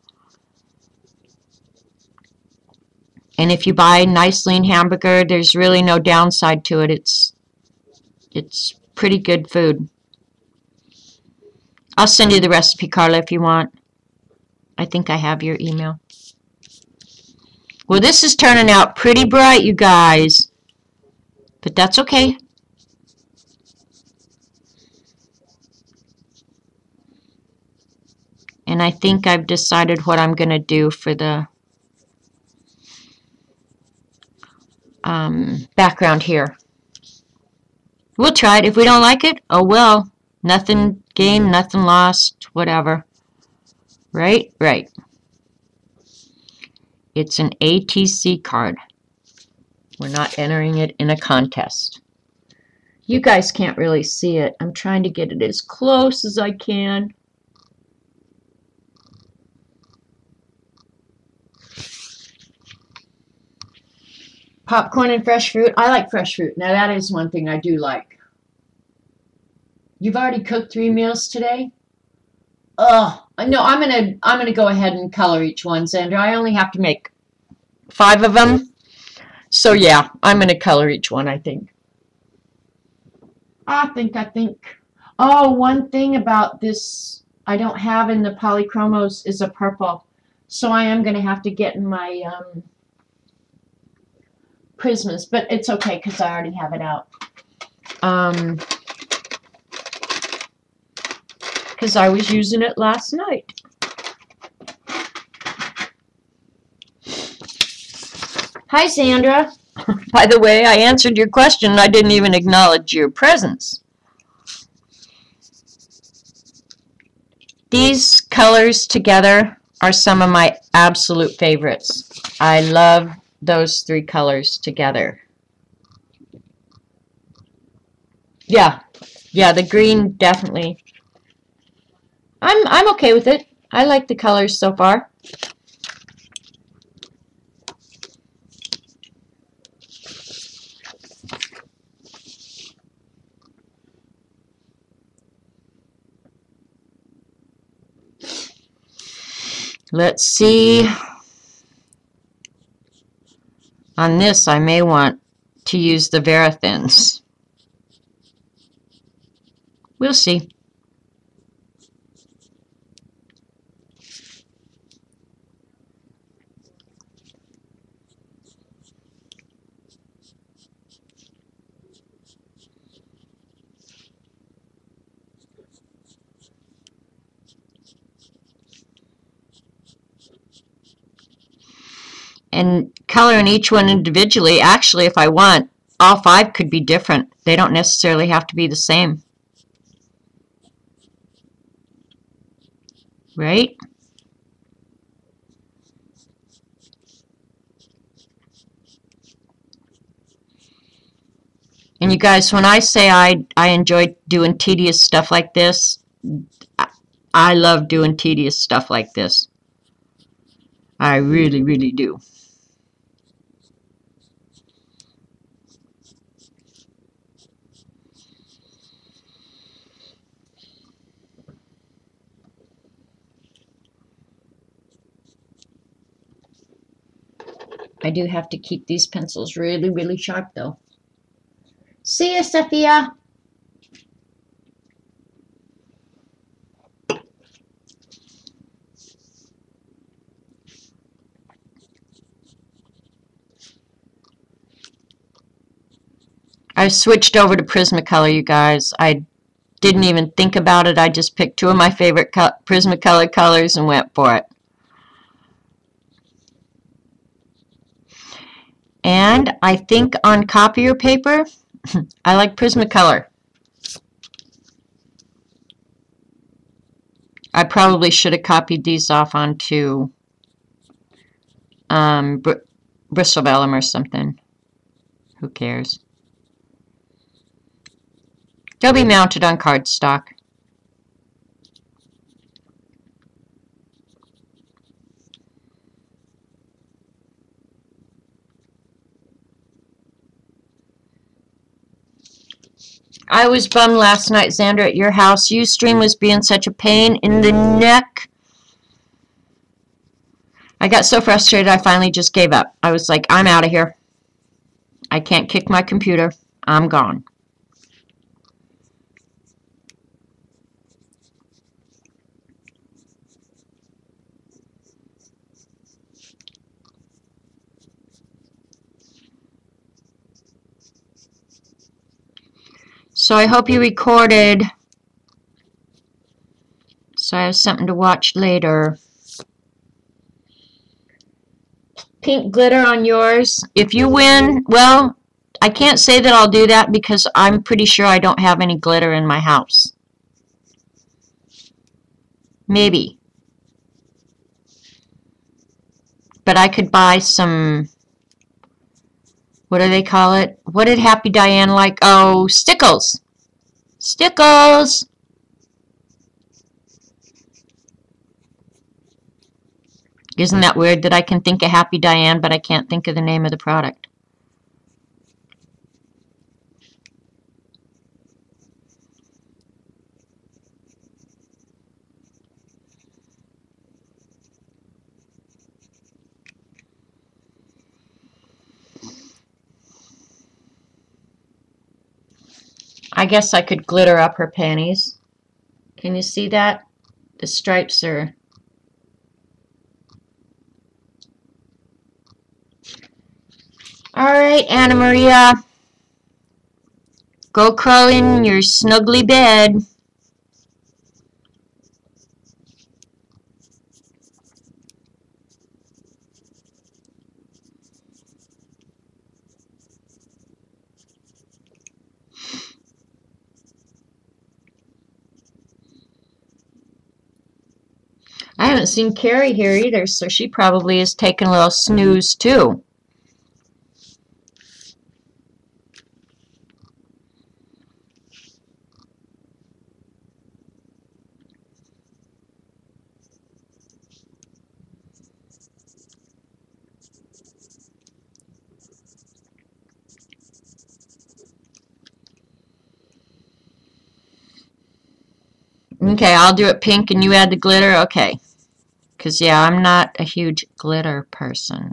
And if you buy nice lean hamburger, there's really no downside to it. It's pretty good food. I'll send you the recipe, Carla, if you want. I think I have your email. Well, this is turning out pretty bright, you guys. But that's okay. And I think I've decided what I'm going to do for the background here. We'll try it. If we don't like it, oh well. Nothing gained, nothing lost, whatever. Right? Right. It's an ATC card. We're not entering it in a contest. You guys can't really see it. I'm trying to get it as close as I can. Popcorn and fresh fruit. I like fresh fruit. Now that is one thing I do like. You've already cooked 3 meals today? Oh, no, I'm gonna go ahead and color each one, Sandra. I only have to make 5 of them. So yeah, I'm gonna color each one, I think. I think. Oh, one thing about this I don't have in the polychromos is a purple. So I am gonna have to get in my Prismas, but it's okay because I already have it out. Because I was using it last night. Hi, Sandra. By the way, I answered your question and I didn't even acknowledge your presence. These colors together are some of my absolute favorites. I love those 3 colors together. Yeah, the green definitely. I'm okay with it. I like the colors so far. Let's see. On this, I may want to use the Verathins. We'll see. And coloring each one individually, actually, if I want, all 5 could be different. They don't necessarily have to be the same. Right? And you guys, when I say I enjoy doing tedious stuff like this, I love doing tedious stuff like this. I really, really do. I do have to keep these pencils really, really sharp, though. See ya, Sophia. I switched over to Prismacolor, you guys. I didn't even think about it. I just picked 2 of my favorite Prismacolor colors and went for it. And I think on copier paper, I like Prismacolor. I probably should have copied these off onto Bristol Vellum or something. Who cares? They'll be mounted on cardstock. I was bummed last night, Xander, at your house. Ustream was being such a pain in the neck. I got so frustrated I finally just gave up. I was like, I'm out of here. I can't kick my computer. I'm gone. So I hope you recorded, so I have something to watch later. Pink glitter on yours. If you win, well, I can't say that I'll do that because I'm pretty sure I don't have any glitter in my house. Maybe. But I could buy some, what do they call it? What did Happy Diane like? Oh, stickles. Stickles. Isn't that weird that I can think of Happy Diane, but I can't think of the name of the product? I guess I could glitter up her panties. Can you see that? The stripes are... Alright, Anna Maria. Go crawl in your snuggly bed. I haven't seen Carrie here either, so she probably is taking a little snooze too. Okay, I'll do it pink and you add the glitter. Okay. Because, yeah, I'm not a huge glitter person.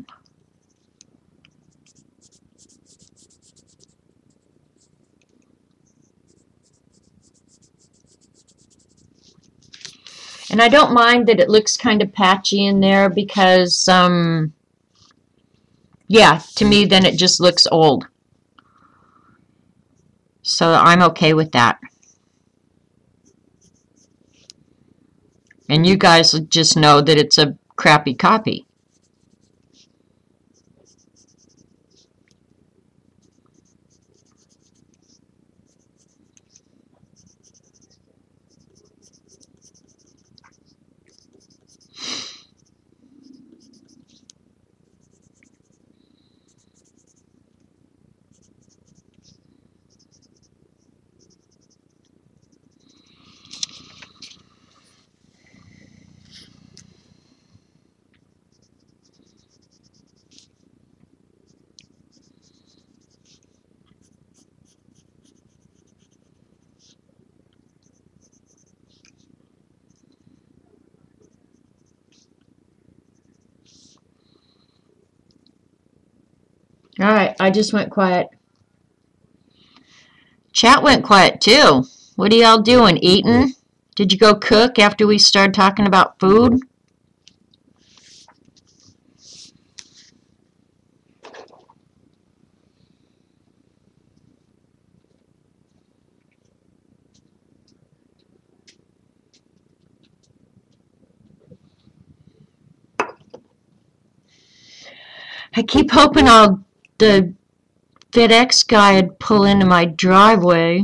And I don't mind that it looks kind of patchy in there because, yeah, to me then it just looks old. So I'm okay with that. And you guys just know that it's a crappy copy. Alright, I just went quiet. Chat went quiet too. What are y'all doing? Eating? Did you go cook after we started talking about food? I keep hoping the FedEx guy would pull into my driveway.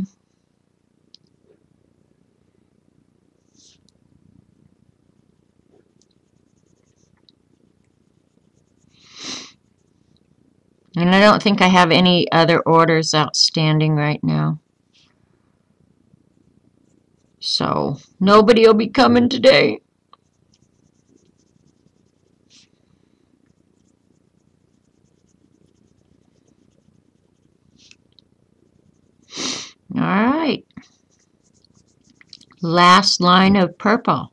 And I don't think I have any other orders outstanding right now. So, nobody will be coming today. Alright. Last line of purple.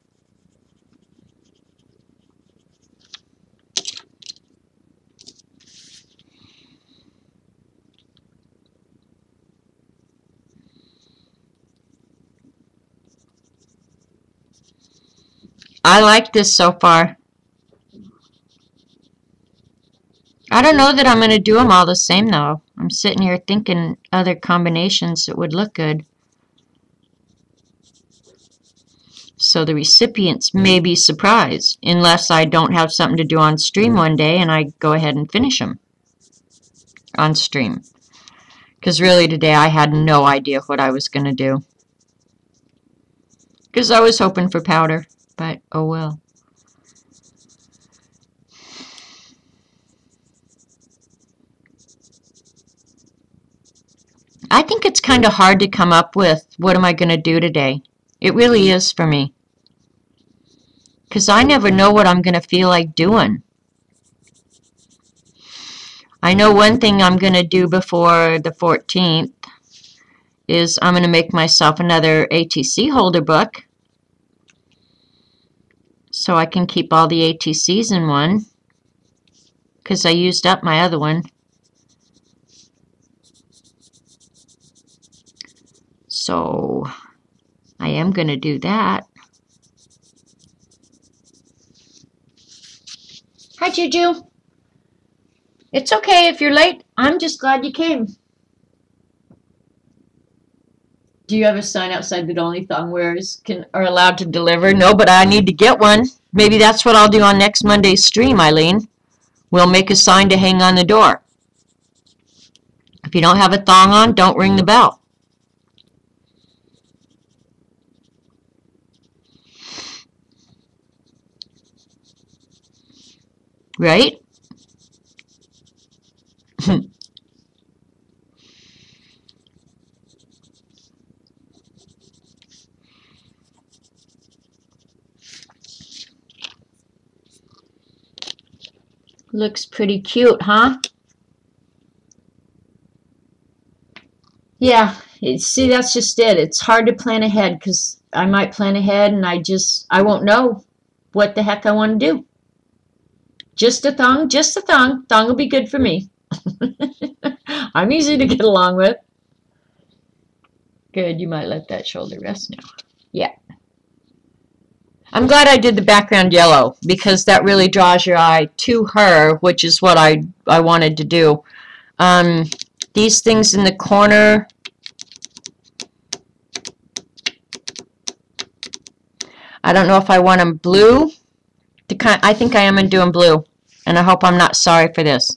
I like this so far. I don't know that I'm going to do them all the same though. I'm sitting here thinking other combinations that would look good. So the recipients may be surprised, unless I don't have something to do on stream one day and I go ahead and finish them on stream. Because really today I had no idea what I was going to do. Because I was hoping for powder, but oh well. I think it's kind of hard to come up with what am I going to do today. It really is for me. Because I never know what I'm going to feel like doing. I know one thing I'm going to do before the 14th is I'm going to make myself another ATC holder book. So I can keep all the ATCs in one. Because I used up my other one. So I am going to do that. Hi, Juju. It's okay if you're late. I'm just glad you came. Do you have a sign outside that only thong wearers are allowed to deliver? No, but I need to get one. Maybe that's what I'll do on next Monday's stream, Eileen. We'll make a sign to hang on the door. If you don't have a thong on, don't ring the bell. Right? Looks pretty cute, huh? Yeah, see, that's just it. It's hard to plan ahead because I might plan ahead and I won't know what the heck I want to do. Just a thong, just a thong. Thong will be good for me. I'm easy to get along with. Good, you might let that shoulder rest now. Yeah. I'm glad I did the background yellow because that really draws your eye to her, which is what I wanted to do. These things in the corner, I don't know if I want them blue. I think I am going to do them blue, and I hope I'm not sorry for this.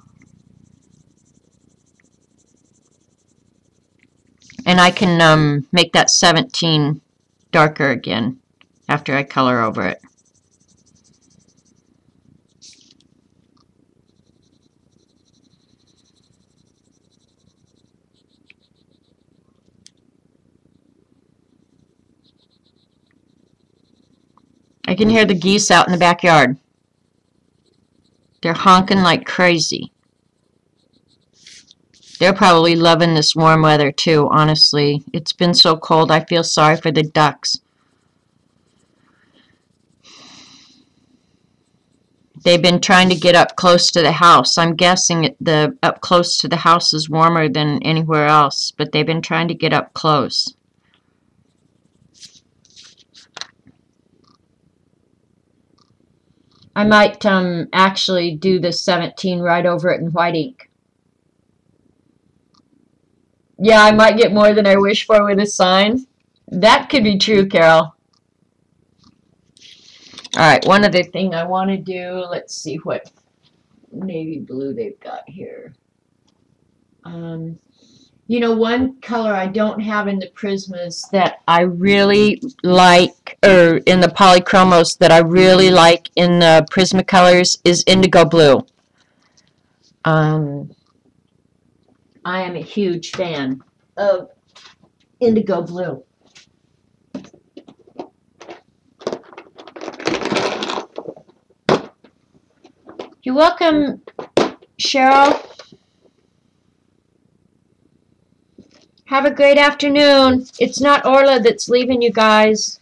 And I can make that 17 darker again after I color over it. I can hear the geese out in the backyard. They're honking like crazy. They're probably loving this warm weather too, honestly. It's been so cold, I feel sorry for the ducks. They've been trying to get up close to the house. I'm guessing the up close to the house is warmer than anywhere else, but they've been trying to get up close. I might actually do the 17 right over it in white ink. Yeah, I might get more than I wish for with a sign. That could be true, Carol. Alright, one other thing I want to do, let's see what navy blue they've got here. You know, one color I don't have in the Prismas that I really like, or in the Polychromos that I really like in the Prismacolors is indigo blue. I am a huge fan of indigo blue. You're welcome, Cheryl. Have a great afternoon. It's not Orla that's leaving you guys.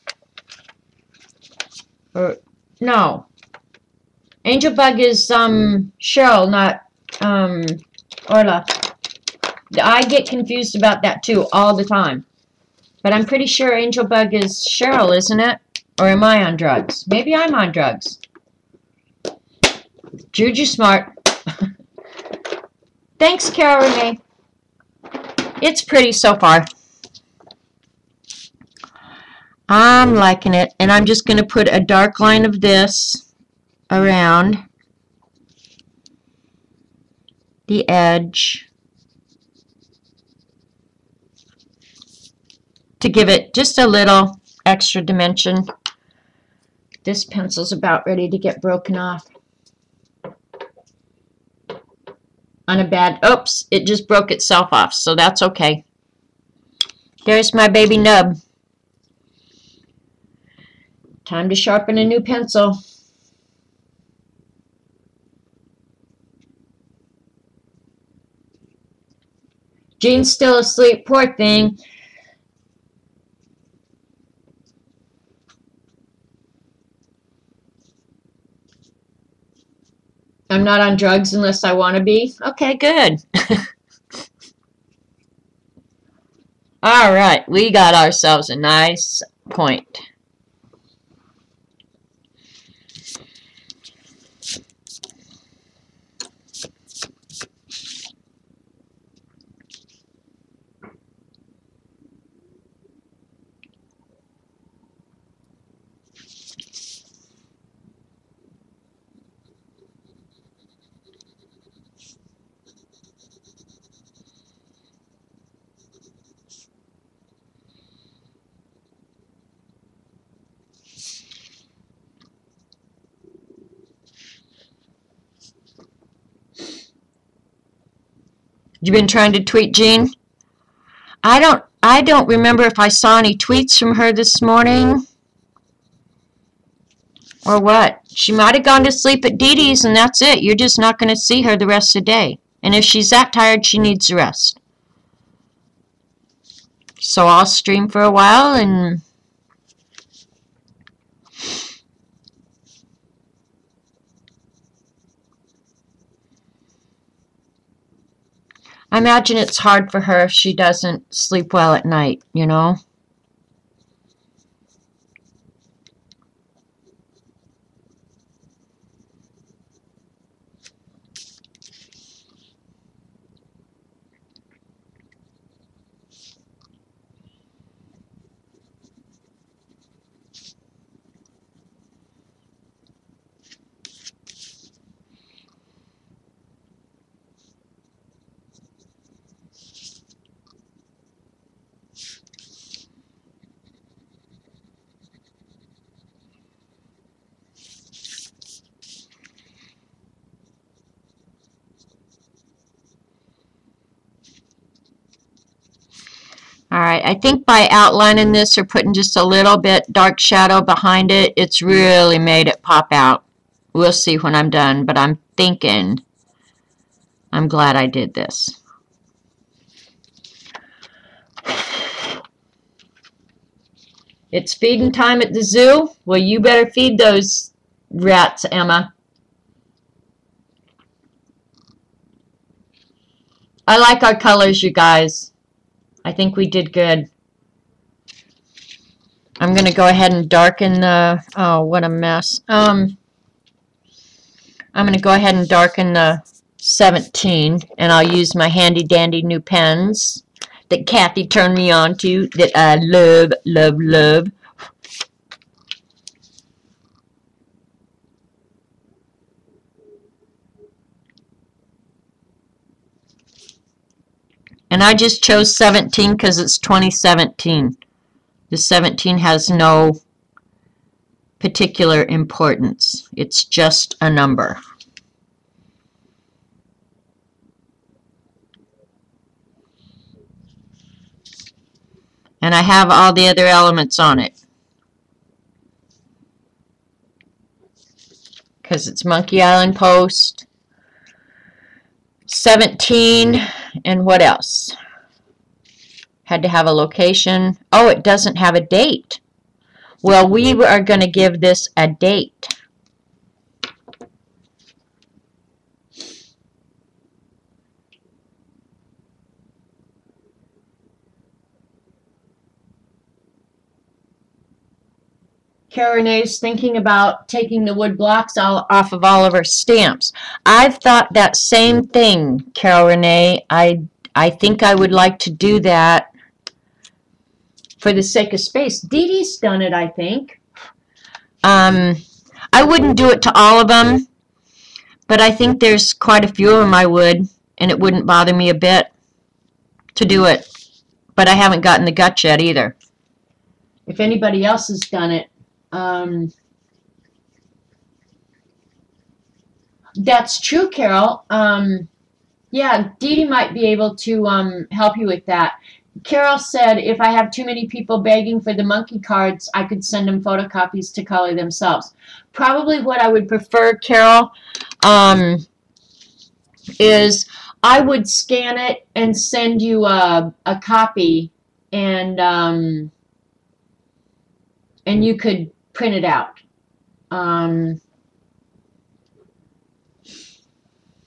Or no. Angel Bug is Cheryl, not Orla. I get confused about that too all the time. But I'm pretty sure Angel Bug is Cheryl, isn't it? Or am I on drugs? Maybe I'm on drugs. Juju smart. Thanks, Carol Renee. It's pretty so far. I'm liking it. And I'm just going to put a dark line of this around the edge to give it just a little extra dimension. This pencil's about ready to get broken off. On a bad, oops, it just broke itself off, so that's okay. There's my baby nub. Time to sharpen a new pencil. Jean's still asleep, poor thing. I'm not on drugs unless I want to be. Okay, good. All right, we got ourselves a nice point. You been trying to tweet Jean? I don't remember if I saw any tweets from her this morning or what. She might have gone to sleep at Dee Dee's and that's it. You're just not going to see her the rest of the day. And if she's that tired, she needs rest. So I'll stream for a while and I imagine it's hard for her if she doesn't sleep well at night, you know? Alright, I think by outlining this or putting just a little bit dark shadow behind it, it's really made it pop out. We'll see when I'm done, but I'm thinking I'm glad I did this. It's feeding time at the zoo. Well, you better feed those rats, Emma. I like our colors, you guys. I think we did good. I'm going to go ahead and darken the... Oh, what a mess. I'm going to go ahead and darken the 17, and I'll use my handy-dandy new pens that Kathy turned me on to, that I love, love, love. And I just chose 17 because it's 2017. The 17 has no particular importance. It's just a number. And I have all the other elements on it. Because it's Monkey Island Post. 17, and what else? Had to have a location. Oh, it doesn't have a date. Well, we are going to give this a date. Carol Renee's thinking about taking the wood blocks off of all of her stamps. I've thought that same thing, Carol Renee. I think I would like to do that for the sake of space. Dee Dee's done it, I think. I wouldn't do it to all of them, but I think there's quite a few of them I would, and it wouldn't bother me a bit to do it. But I haven't gotten the guts yet either. If anybody else has done it, that's true, Carol. Yeah, Dee Dee might be able to help you with that. Carol said if I have too many people begging for the monkey cards, I could send them photocopies to color themselves. Probably what I would prefer, Carol, is I would scan it and send you a copy, and you could print it out.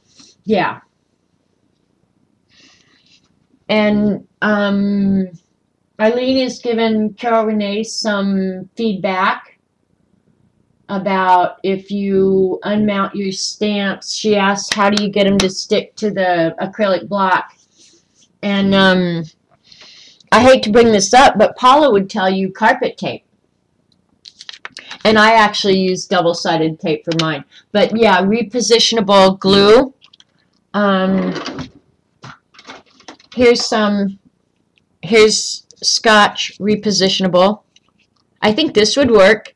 Yeah. And Eileen has given Carol Renee some feedback about if you unmount your stamps. She asked, how do you get them to stick to the acrylic block? And I hate to bring this up, but Paula would tell you carpet tape. And I actually use double-sided tape for mine. But yeah, repositionable glue. Here's Scotch repositionable. I think this would work.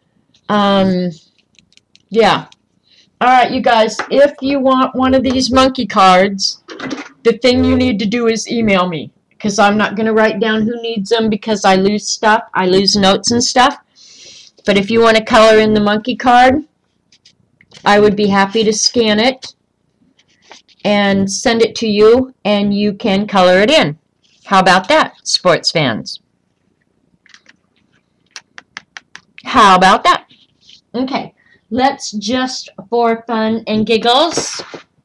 Yeah. All right, you guys, if you want one of these monkey cards, the thing you need to do is email me, because I'm not going to write down who needs them because I lose stuff. I lose notes and stuff. But if you want to color in the monkey card, I would be happy to scan it and send it to you, and you can color it in. How about that, sports fans? How about that? Okay, let's just, for fun and giggles,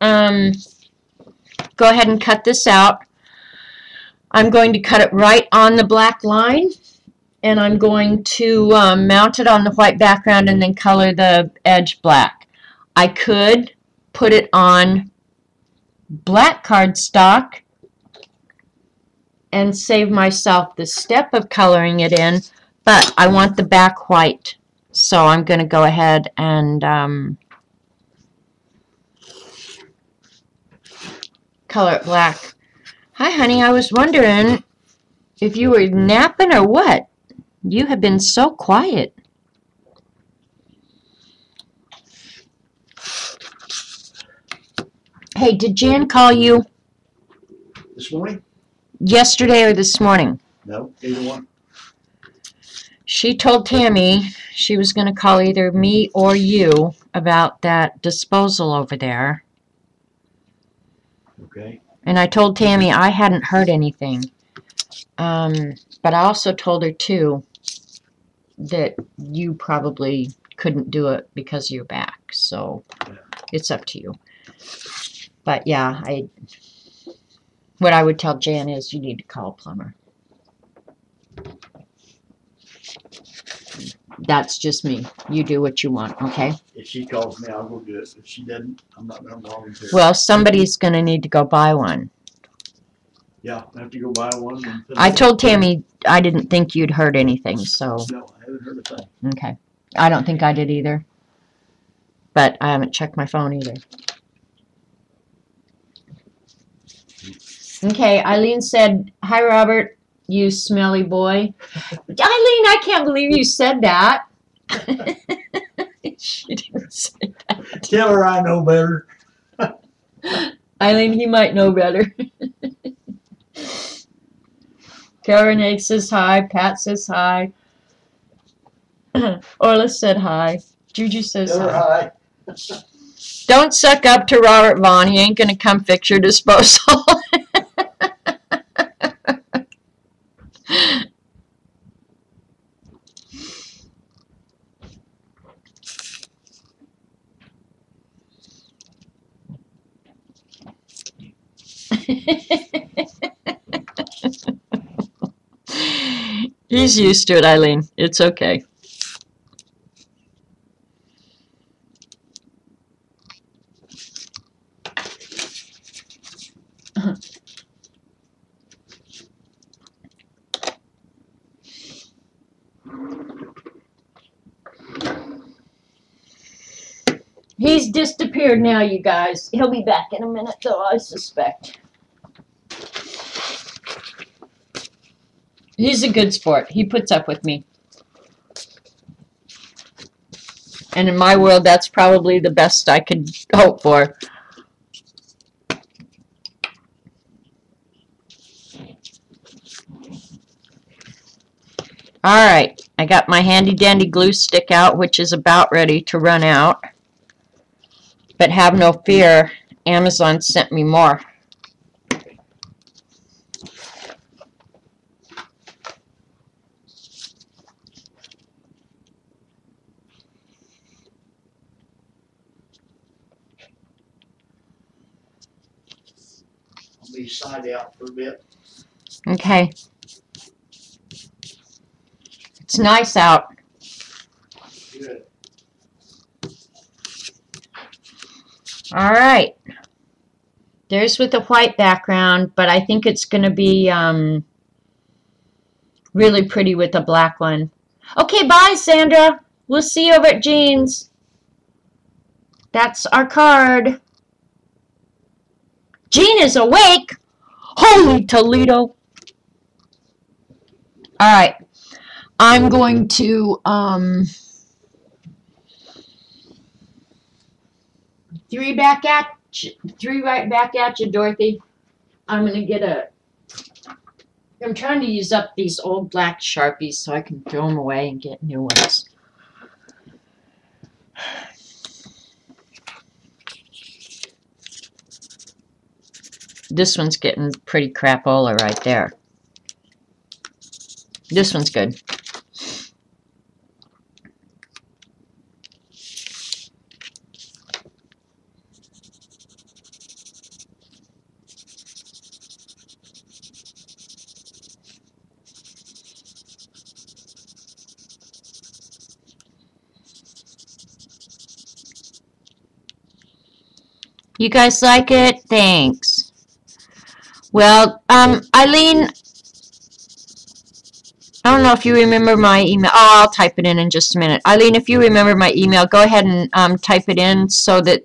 go ahead and cut this out. I'm going to cut it right on the black line, and I'm going to mount it on the white background and then color the edge black. I could put it on black cardstock and save myself the step of coloring it in, but I want the back white, so I'm going to go ahead and color it black. Hi, honey. I was wondering if you were napping or what. You have been so quiet. Hey, did Jan call you This morning? yesterday or this morning? No, either one. She told Tammy she was going to call either me or you about that disposal over there. Okay. And I told Tammy I hadn't heard anything. But I also told her, too, that you probably couldn't do it because of your back. So it's up to you. But, yeah, what I would tell Jan is you need to call a plumber. That's just me. You do what you want, okay? If she calls me, I'll go do it. If she doesn't, I'm not going to volunteer. Well, somebody's going to need to go buy one. Yeah, I have to go buy one. I told Tammy I didn't think you'd heard anything, so. No, I haven't heard a thing. Okay. I don't think I did either. But I haven't checked my phone either. Okay, Eileen said, hi, Robert, you smelly boy. Eileen, I can't believe you said that. She didn't say that. Tell her I know better. Eileen, he might know better. Karen Egg says hi. Pat says hi. Orla said hi. Juju says Tell her hi. hi. Don't suck up to Robert Vaughn. He ain't going to come fix your disposal. He's used to it, Eileen. It's okay. He's disappeared now, you guys. He'll be back in a minute, though, I suspect. He's a good sport. He puts up with me. And in my world, that's probably the best I could hope for. Alright, I got my handy dandy glue stick out, which is about ready to run out. But have no fear, Amazon sent me more. I'll be side out for a bit. Okay. It's nice out. Good. All right. There's with the white background, but I think it's going to be really pretty with the black one. Okay, bye, Sandra. We'll see you over at Jean's. That's our card. Jean is awake. Holy Toledo. All right. I'm going to three right back at you, Dorothy. I'm going to get I'm trying to use up these old black Sharpies so I can throw them away and get new ones. This one's getting pretty crapola right there. This one's good. You guys like it? Thanks. Well, Eileen, I don't know if you remember my email. Oh, I'll type it in just a minute. Eileen, if you remember my email, go ahead and type it in so that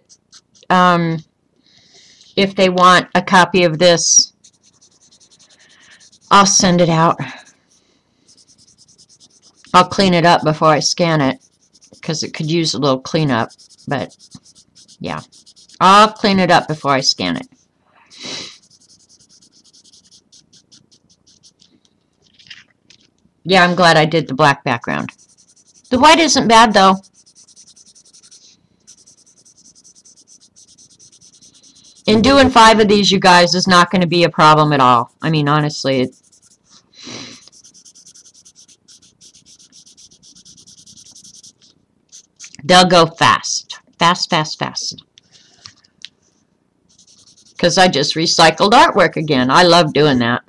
if they want a copy of this, I'll send it out. I'll clean it up before I scan it because it could use a little cleanup, but yeah. I'll clean it up before I scan it. Yeah, I'm glad I did the black background. The white isn't bad, though. And doing 5 of these, you guys, is not going to be a problem at all. I mean, honestly, they'll go fast. Fast, fast, fast. Because I just recycled artwork again. I love doing that.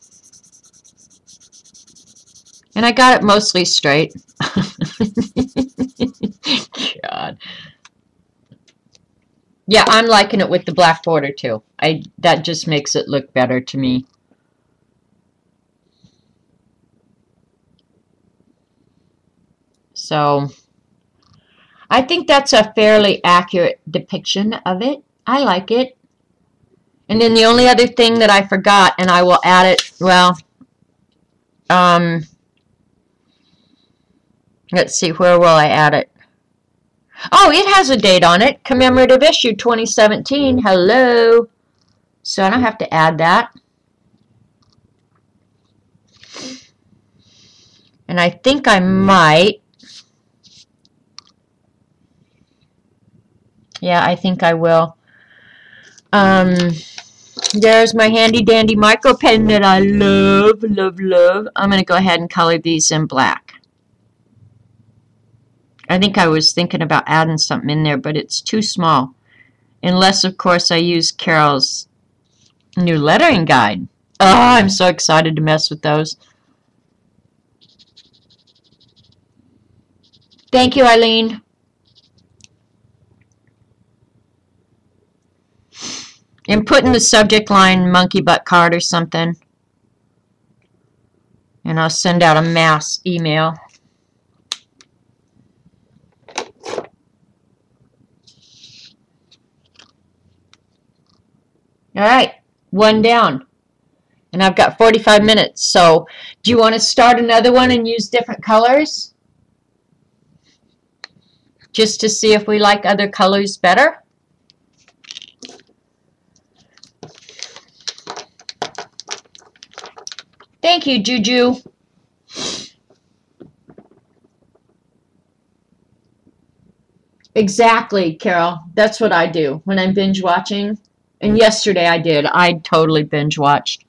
And I got it mostly straight. God. Yeah, I'm liking it with the black border too. That just makes it look better to me. So, I think that's a fairly accurate depiction of it. I like it. And then the only other thing that I forgot, and I will add it, well, let's see, where will I add it? Oh, it has a date on it, commemorative issue 2017, hello. So I don't have to add that. And I think I might. Yeah, I think I will. There's my handy dandy micro pen that I love, love, love. I'm going to go ahead and color these in black. I think I was thinking about adding something in there, but it's too small. Unless, of course, I use Carol's new lettering guide. Oh, I'm so excited to mess with those. Thank you, Eileen. And put in the subject line monkey butt card or something. And I'll send out a mass email. All right, one down. And I've got 45 minutes. So do you want to start another one and use different colors? Just to see if we like other colors better? Thank you, Juju. Exactly, Carol. That's what I do when I'm binge watching. And yesterday I did. I totally binge watched.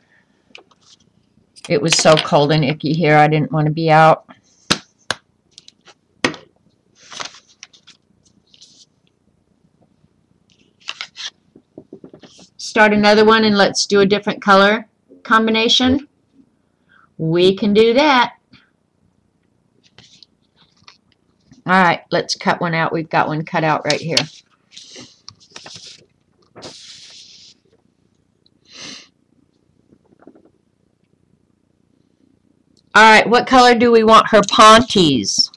It was so cold and icky here. I didn't want to be out. Start another one and let's do a different color combination. We can do that. All right, let's cut one out. We've got one cut out right here. All right, what color do we want her Ponties?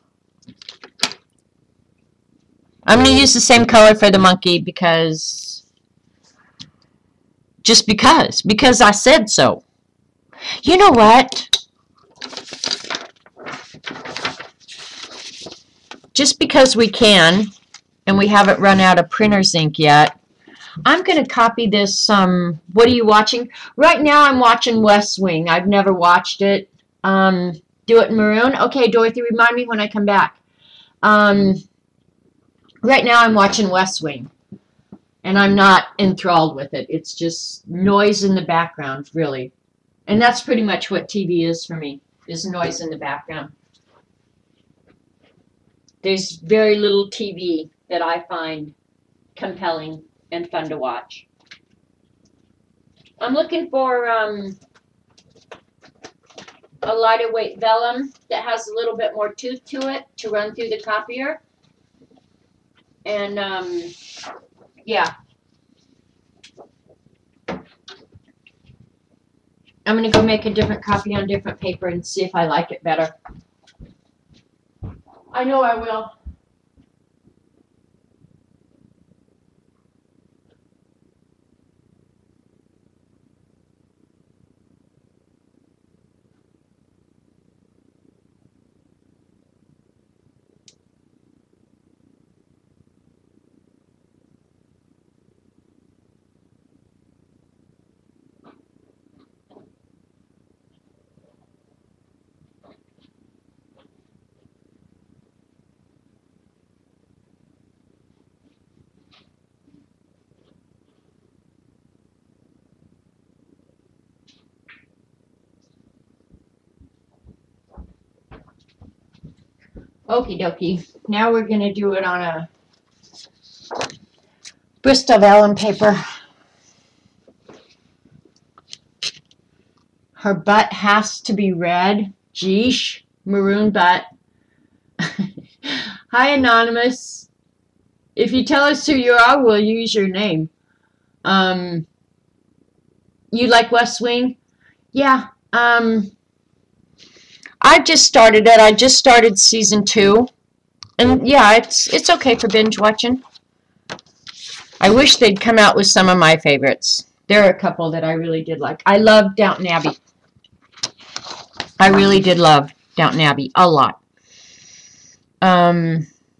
I'm going to use the same color for the monkey because I said so. You know what? Just because we can, and we haven't run out of printer's ink yet, I'm going to copy this. What are you watching? Right now I'm watching West Wing. I've never watched it. Do it in maroon? Okay, Dorothy, remind me when I come back. Right now I'm watching West Wing, and I'm not enthralled with it. It's just noise in the background, really. And that's pretty much what TV is for me, is noise in the background. There's very little TV that I find compelling and fun to watch. I'm looking for a lighter weight vellum that has a little bit more tooth to it to run through the copier. And yeah. I'm going to go make a different copy on different paper and see if I like it better. I know I will. Okie dokie. Now we're going to do it on a Bristol vellum paper. Her butt has to be red. Geesh. Maroon butt. Hi, Anonymous. If you tell us who you are, we'll use your name. You like West Wing? Yeah. I just started it. I just started season 2. And yeah, it's okay for binge watching. I wish they'd come out with some of my favorites. There are a couple that I really did like. I love Downton Abbey. I really did love Downton Abbey a lot. I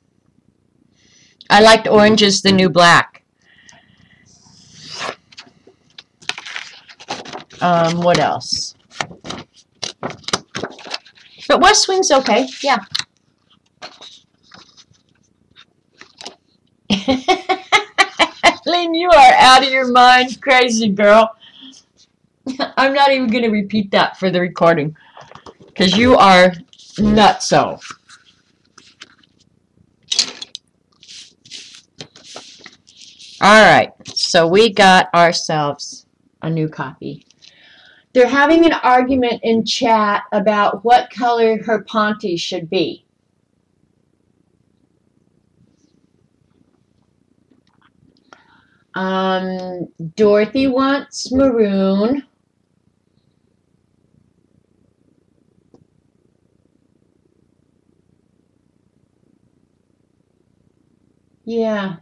liked Orange is the New Black. What else? But West Wing's okay, yeah. Lynn, you are out of your mind, crazy girl. I'm not even going to repeat that for the recording, because you are nutso. Alright, so we got ourselves a new copy. They're having an argument in chat about what color her Ponty should be. Dorothy wants maroon. Yeah.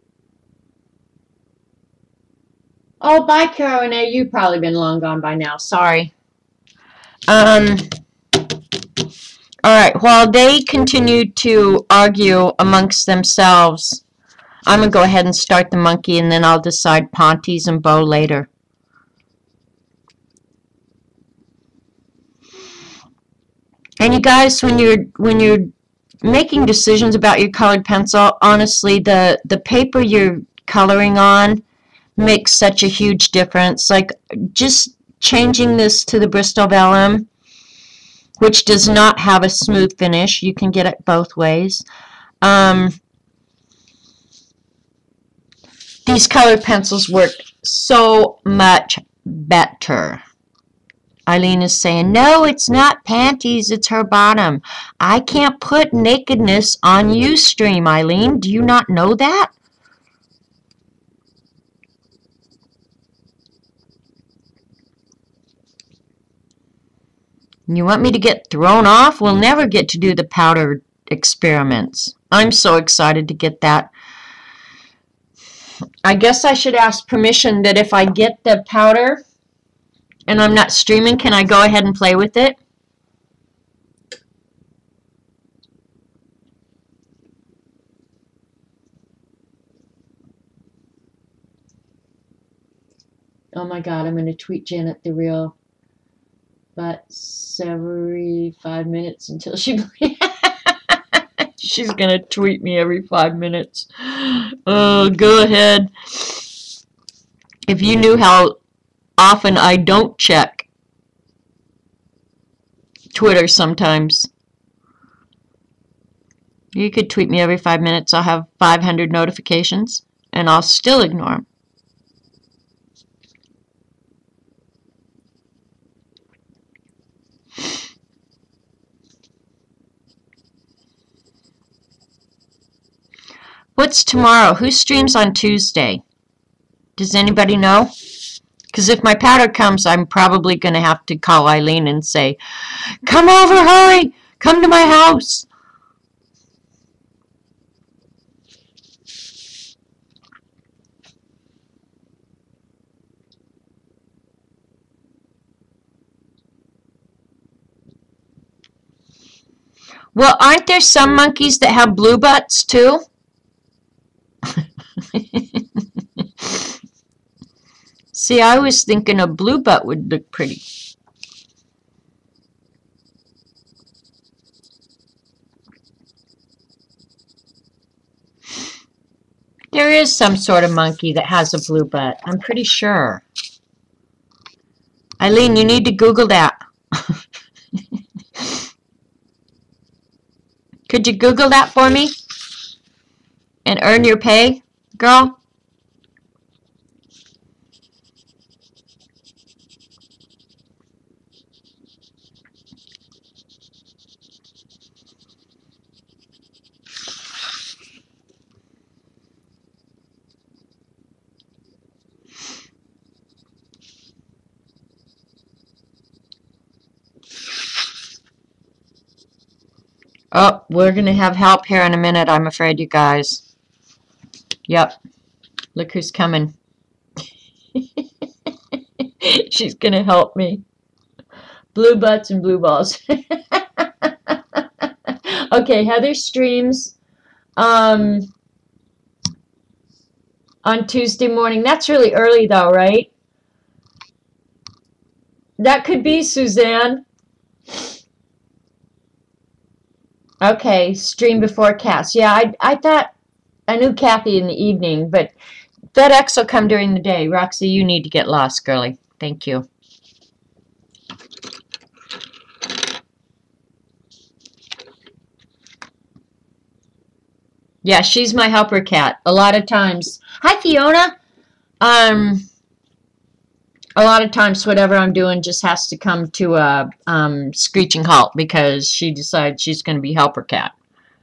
Oh, bye, Carolina. You've probably been long gone by now. Sorry. All right. While they continue to argue amongst themselves, I'm going to go ahead and start the monkey, and then I'll decide Ponties and bow later. And you guys, when you're making decisions about your colored pencil, honestly, the paper you're coloring on makes such a huge difference. Like, just changing this to the Bristol vellum, which does not have a smooth finish. You can get it both ways. These colored pencils work so much better. Eileen is saying, no, it's not panties, it's her bottom. I can't put nakedness on Ustream, Eileen. Do you not know that? You want me to get thrown off? We'll never get to do the powder experiments. I'm so excited to get that. I guess I should ask permission that if I get the powder and I'm not streaming, can I go ahead and play with it? Oh my God, I'm going to tweet Janet the Real. But every 5 minutes until she... She's going to tweet me every 5 minutes. Oh, go ahead. If you knew how often I don't check Twitter sometimes. You could tweet me every 5 minutes. I'll have 500 notifications, and I'll still ignore them. What's tomorrow? Who streams on Tuesday? Does anybody know? Because if my powder comes, I'm probably going to have to call Eileen and say, come over, hurry! Come to my house! Well, aren't there some monkeys that have blue butts, too? See, I was thinking a blue butt would look pretty. There is some sort of monkey that has a blue butt. I'm pretty sure. Eileen, you need to Google that. Could you Google that for me? And earn your pay, girl? Oh, we're going to have help here in a minute, I'm afraid, you guys. Yep. Look who's coming. She's going to help me. Blue butts and blue balls. Okay, Heather streams on Tuesday morning. That's really early, though, right? That could be, Suzanne. Okay, stream before cast. Yeah, I thought I knew Kathy in the evening, but FedEx will come during the day. Roxy, you need to get lost, girly. Thank you. Yeah, she's my helper cat. A lot of times. Hi, Fiona. A lot of times whatever I'm doing just has to come to a screeching halt because she decides she's going to be helper cat.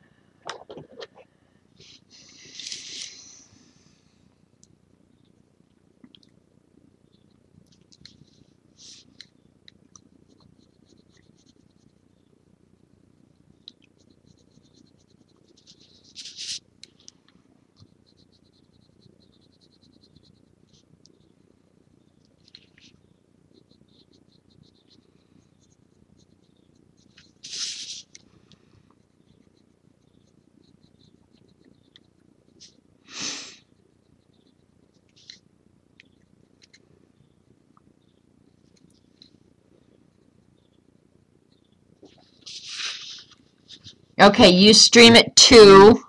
Okay, you stream it too.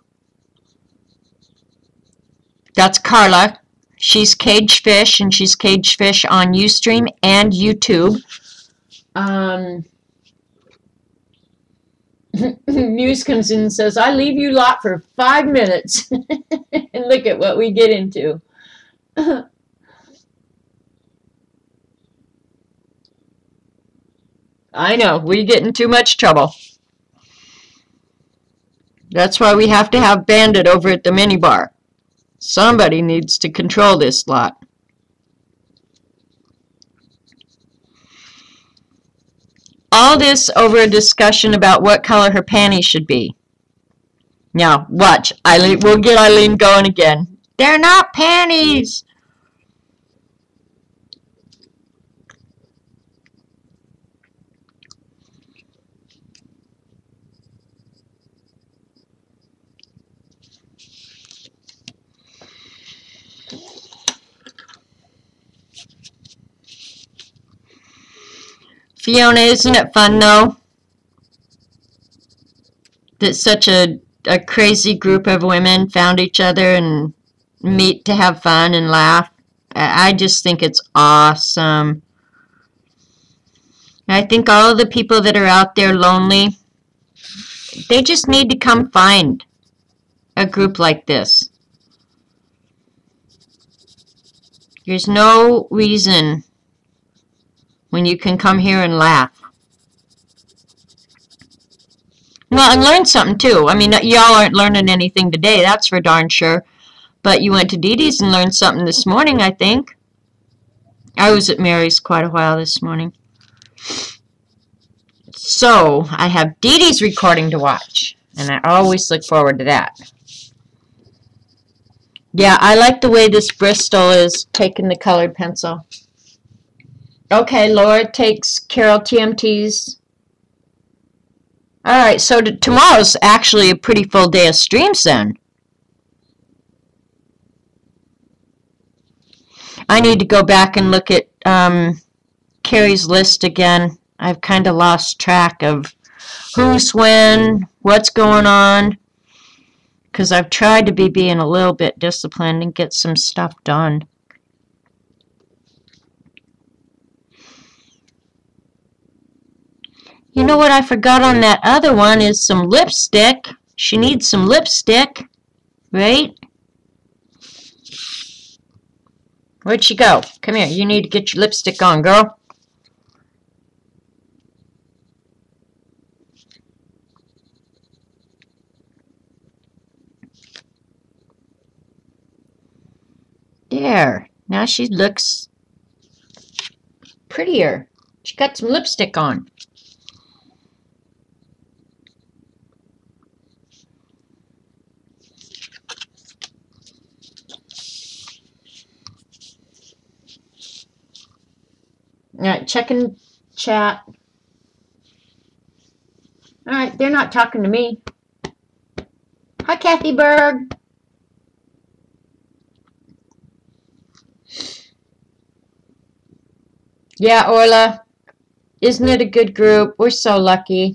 That's Carla. She's Cage Fish, and she's Cage Fish on Ustream and YouTube. Muse comes in and says, I leave you lot for 5 minutes. And look at what we get into. I know, we get in too much trouble. That's why we have to have Bandit over at the minibar. Somebody needs to control this lot. All this over a discussion about what color her panties should be. Now, watch. Eileen, we'll get Eileen going again. They're not panties! Fiona, isn't it fun, though? That such a crazy group of women found each other and meet to have fun and laugh. I just think it's awesome. I think all of the people that are out there lonely, they just need to come find a group like this. There's no reason when you can come here and laugh. Well, and learn something too. I mean, y'all aren't learning anything today, that's for darn sure. But you went to Dee Dee's and learned something this morning, I think. I was at Mary's quite a while this morning. So, I have Dee Dee's recording to watch. And I always look forward to that. Yeah, I like the way this Bristol is taking the colored pencil. Okay, Laura takes Carol TMT's. Alright, so tomorrow's actually a pretty full day of streams then. I need to go back and look at Carrie's list again. I've kind of lost track of who's when, what's going on. Because I've tried to be being a little bit disciplined and get some stuff done. You know what I forgot on that other one is some lipstick. She needs some lipstick, right? Where'd she go? Come here, you need to get your lipstick on, girl. There, now she looks prettier. She got some lipstick on. Alright, checking chat. Alright, they're not talking to me. Hi, Kathy Berg. Yeah, Orla. Isn't it a good group? We're so lucky.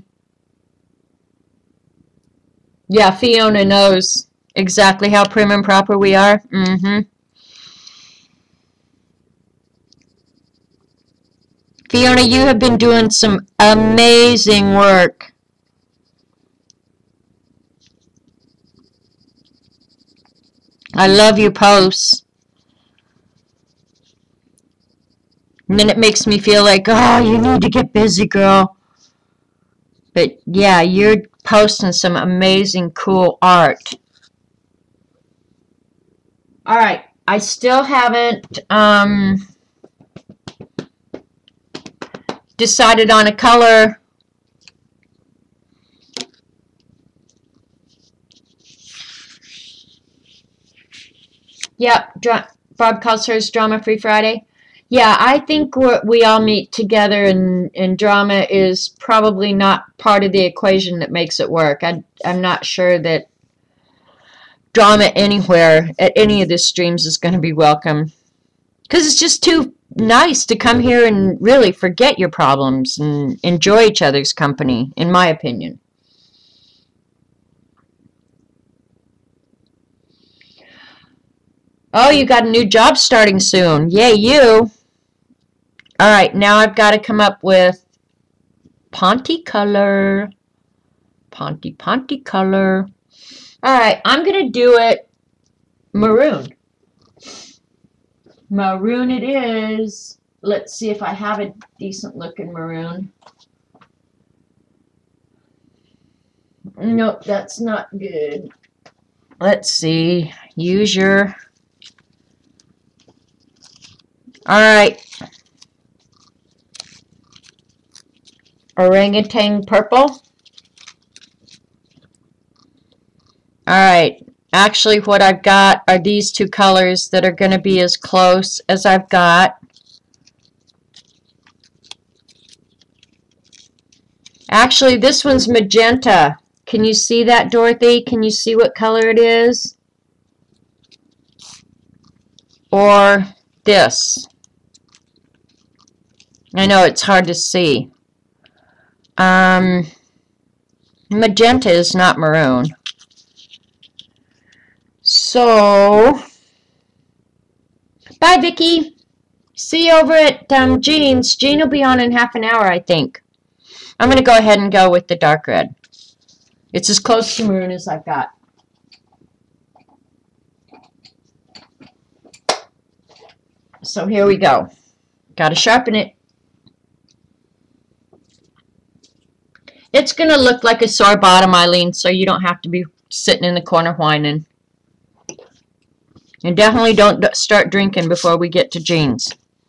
Yeah, Fiona knows exactly how prim and proper we are. Mm-hmm. Fiona, you have been doing some amazing work. I love your posts. And then it makes me feel like, oh, you need to get busy, girl. But yeah, you're posting some amazing, cool art. Alright, I still haven't decided on a color. Yep, Bob calls hers Drama Free Friday. Yeah, I think we all meet together and drama is probably not part of the equation that makes it work. I'm not sure that drama anywhere at any of the streams is going to be welcome. Because it's just too nice to come here and really forget your problems and enjoy each other's company, in my opinion. Oh, you got a new job starting soon. Yay, you. Alright, now I've got to come up with Ponte color. Ponte color. Alright, I'm going to do it maroon. Maroon it is. Let's see if I have a decent looking maroon. Nope, that's not good. Let's see. Use your... Alright. Orangutan purple. Alright. Actually, what I've got are these two colors that are going to be as close as I've got. Actually, this one's magenta. Can you see that, Dorothy? Can you see what color it is? Or this? I know it's hard to see. Magenta is not maroon. So, bye, Vicki. See you over at Jean's. Jean will be on in half an hour, I think. I'm going to go ahead and go with the dark red. It's as close to maroon as I've got. So here we go. Got to sharpen it. It's going to look like a sore bottom, Eileen, so you don't have to be sitting in the corner whining. And definitely don't start drinking before we get to Jean's.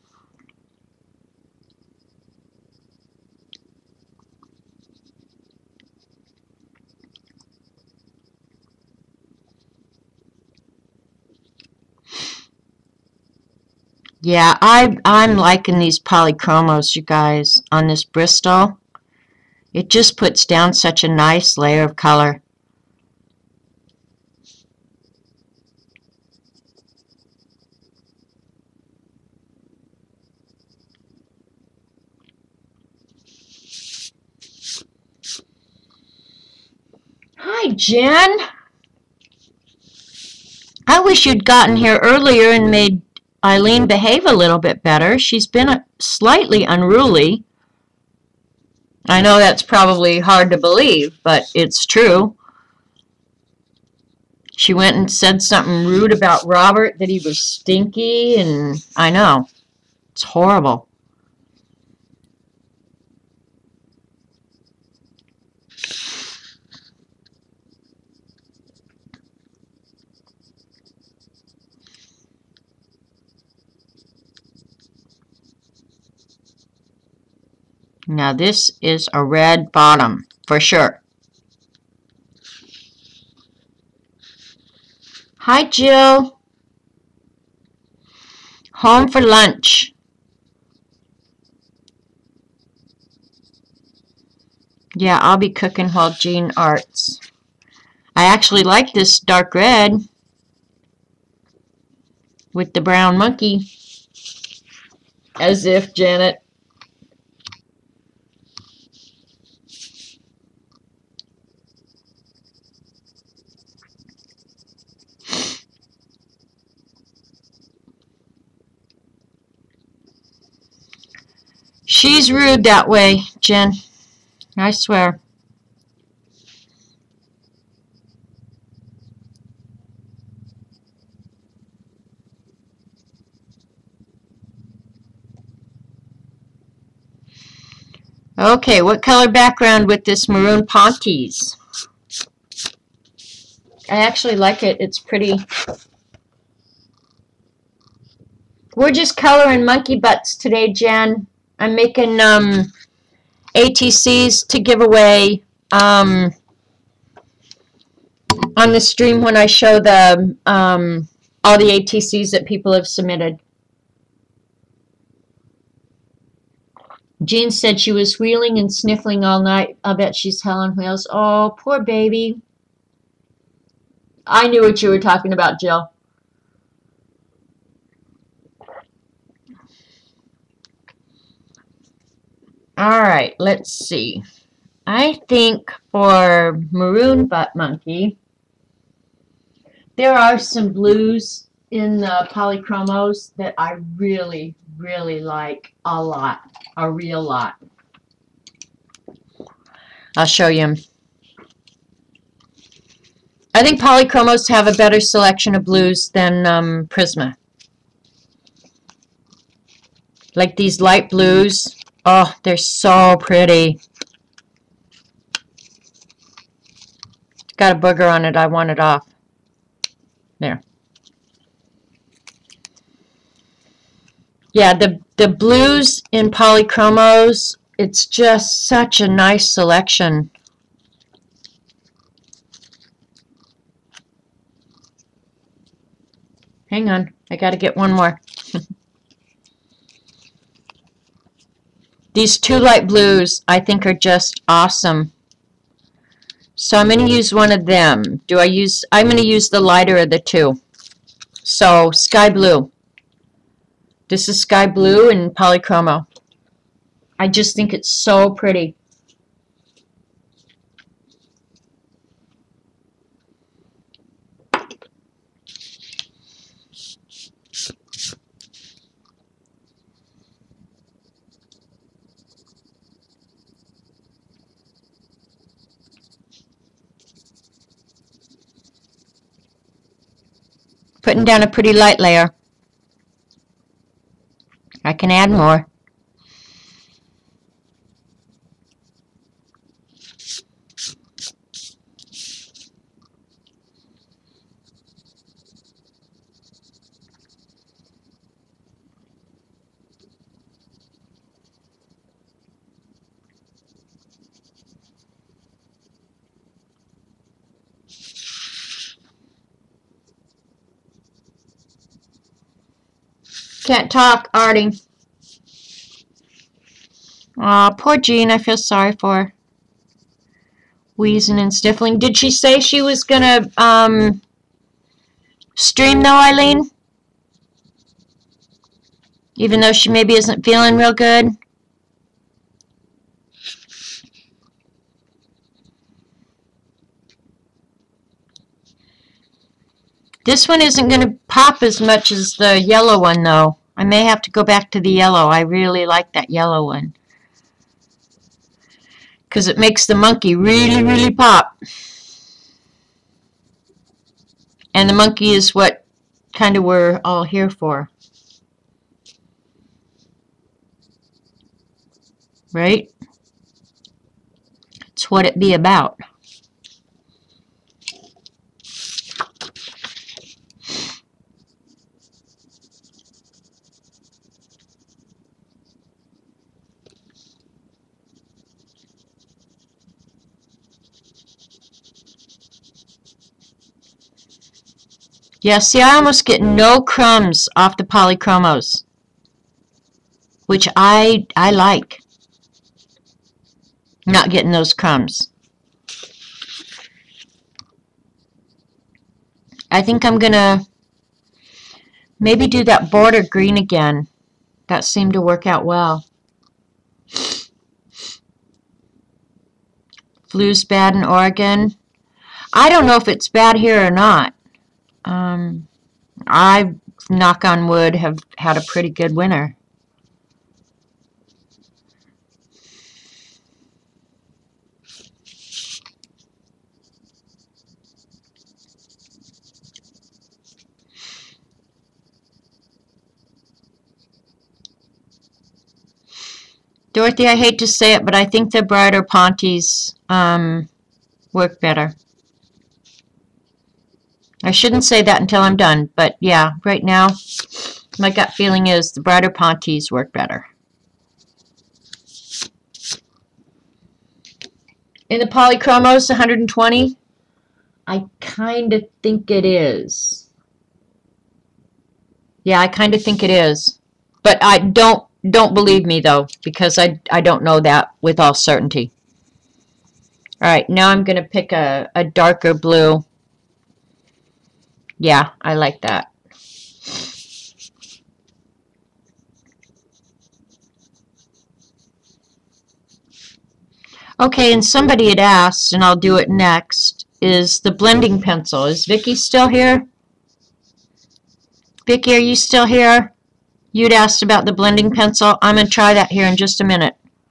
Yeah, I'm liking these polychromos, you guys, on this Bristol. It just puts down such a nice layer of color. Hi, Jen. I wish you'd gotten here earlier and made Eileen behave a little bit better. She's been slightly unruly. I know that's probably hard to believe, but it's true. She went and said something rude about Robert, that he was stinky, and I know. It's horrible. Now this is a red bottom, for sure. Hi, Jill. Home for lunch. Yeah, I'll be cooking while Jean arts. I actually like this dark red with the brown monkey. As if, Janet. She's rude that way, Jen. I swear. Okay, what color background with this maroon Pontes? I actually like it. It's pretty. We're just coloring monkey butts today, Jen. I'm making ATCs to give away on the stream when I show the all the ATCs that people have submitted. Jean said she was wheeling and sniffling all night. I bet she's hell on wheels. Oh, poor baby. I knew what you were talking about, Jill. All right, let's see. I think for maroon butt monkey, there are some blues in the polychromos that I really, really like a lot, a real lot. I'll show you them. I think polychromos have a better selection of blues than Prisma. Like these light blues. Oh, they're so pretty. got a booger on it. I want it off. There. Yeah, the blues in Polychromos, it's just such a nice selection. Hang on, I got to get one more. These two light blues I think are just awesome. So I'm going to use one of them. I'm going to use the lighter of the two. So sky blue. This is sky blue in Polychromo. I just think it's so pretty. Putting down a pretty light layer. I can add more. Can't talk, Artie. Aw, poor Jean. I feel sorry for her. Wheezing and sniffling. Did she say she was gonna stream though, Eileen? Even though she maybe isn't feeling real good? This one isn't going to pop as much as the yellow one, though. I may have to go back to the yellow. I really like that yellow one. Because it makes the monkey really, really pop. And the monkey is what kind of we're all here for. Right? It's what it be about. Yeah, see, I almost get no crumbs off the Polychromos, which I like. Not getting those crumbs. I think I'm going to maybe do that border green again. That seemed to work out well. Flu's bad in Oregon. I don't know if it's bad here or not. I, knock on wood, have had a pretty good winter. Dorothy, I hate to say it, but I think the brighter Pontes work better. I shouldn't say that until I'm done, but yeah, right now, my gut feeling is the brighter Pontes work better. In the Polychromos 120, I kind of think it is. Yeah, I kind of think it is. But I don't believe me, though, because I don't know that with all certainty. All right, now I'm going to pick a darker blue. Yeah, I like that. Okay, and somebody had asked, and I'll do it next, is the blending pencil. Is Vicki still here? Vicki, are you still here? You'd asked about the blending pencil. I'm going to try that here in just a minute.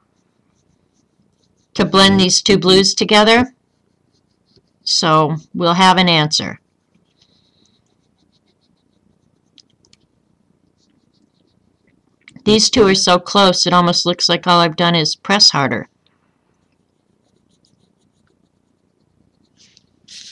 To blend these two blues together. So we'll have an answer. These two are so close, it almost looks like all I've done is press harder.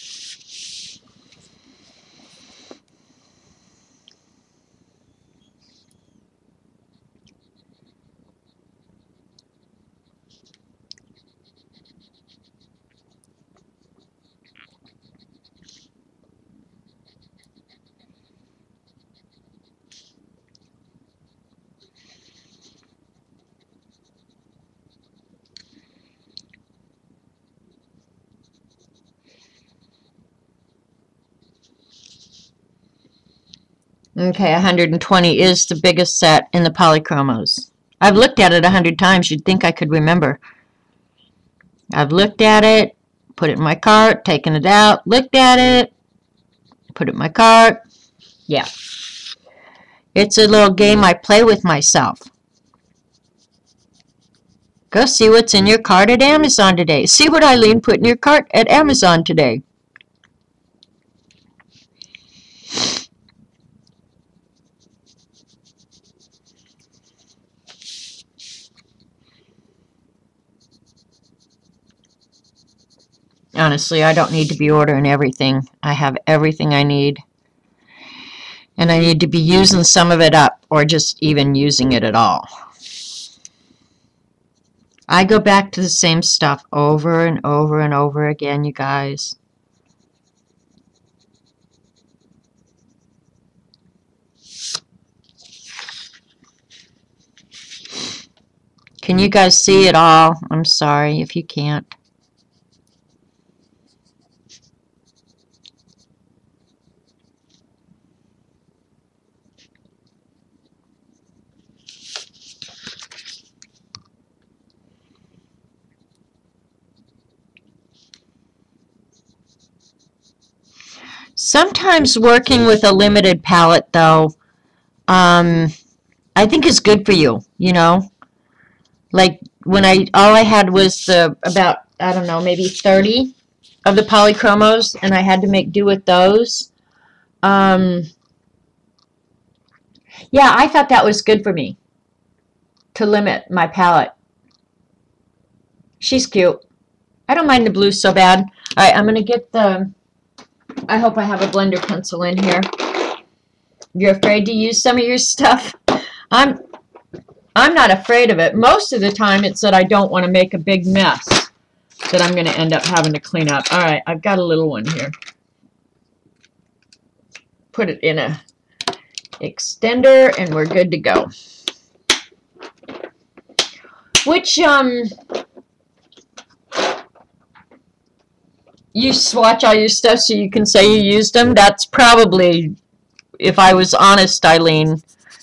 Okay, 120 is the biggest set in the polychromos. I've looked at it 100 times. You'd think I could remember. I've looked at it, put it in my cart, taken it out, looked at it, put it in my cart. Yeah. It's a little game I play with myself. Go see what's in your cart at Amazon today. See what Eileen put in your cart at Amazon today. Honestly, I don't need to be ordering everything. I have everything I need. And I need to be using some of it up, or just even using it at all. I go back to the same stuff over and over and over again, you guys. Can you guys see it all? I'm sorry if you can't. Sometimes working with a limited palette, though, I think is good for you, you know? Like, when all I had was about, I don't know, maybe 30 of the polychromos, and I had to make do with those. Yeah, I thought that was good for me, to limit my palette. She's cute. I don't mind the blue so bad. All right, I'm going to get I hope I have a blender pencil in here. You're afraid to use some of your stuff? I'm not afraid of it. Most of the time it's that I don't want to make a big mess that I'm going to end up having to clean up. All right, I've got a little one here. Put it in a extender and we're good to go. Which, you swatch all your stuff so you can say you used them. That's probably, if I was honest, Eileen,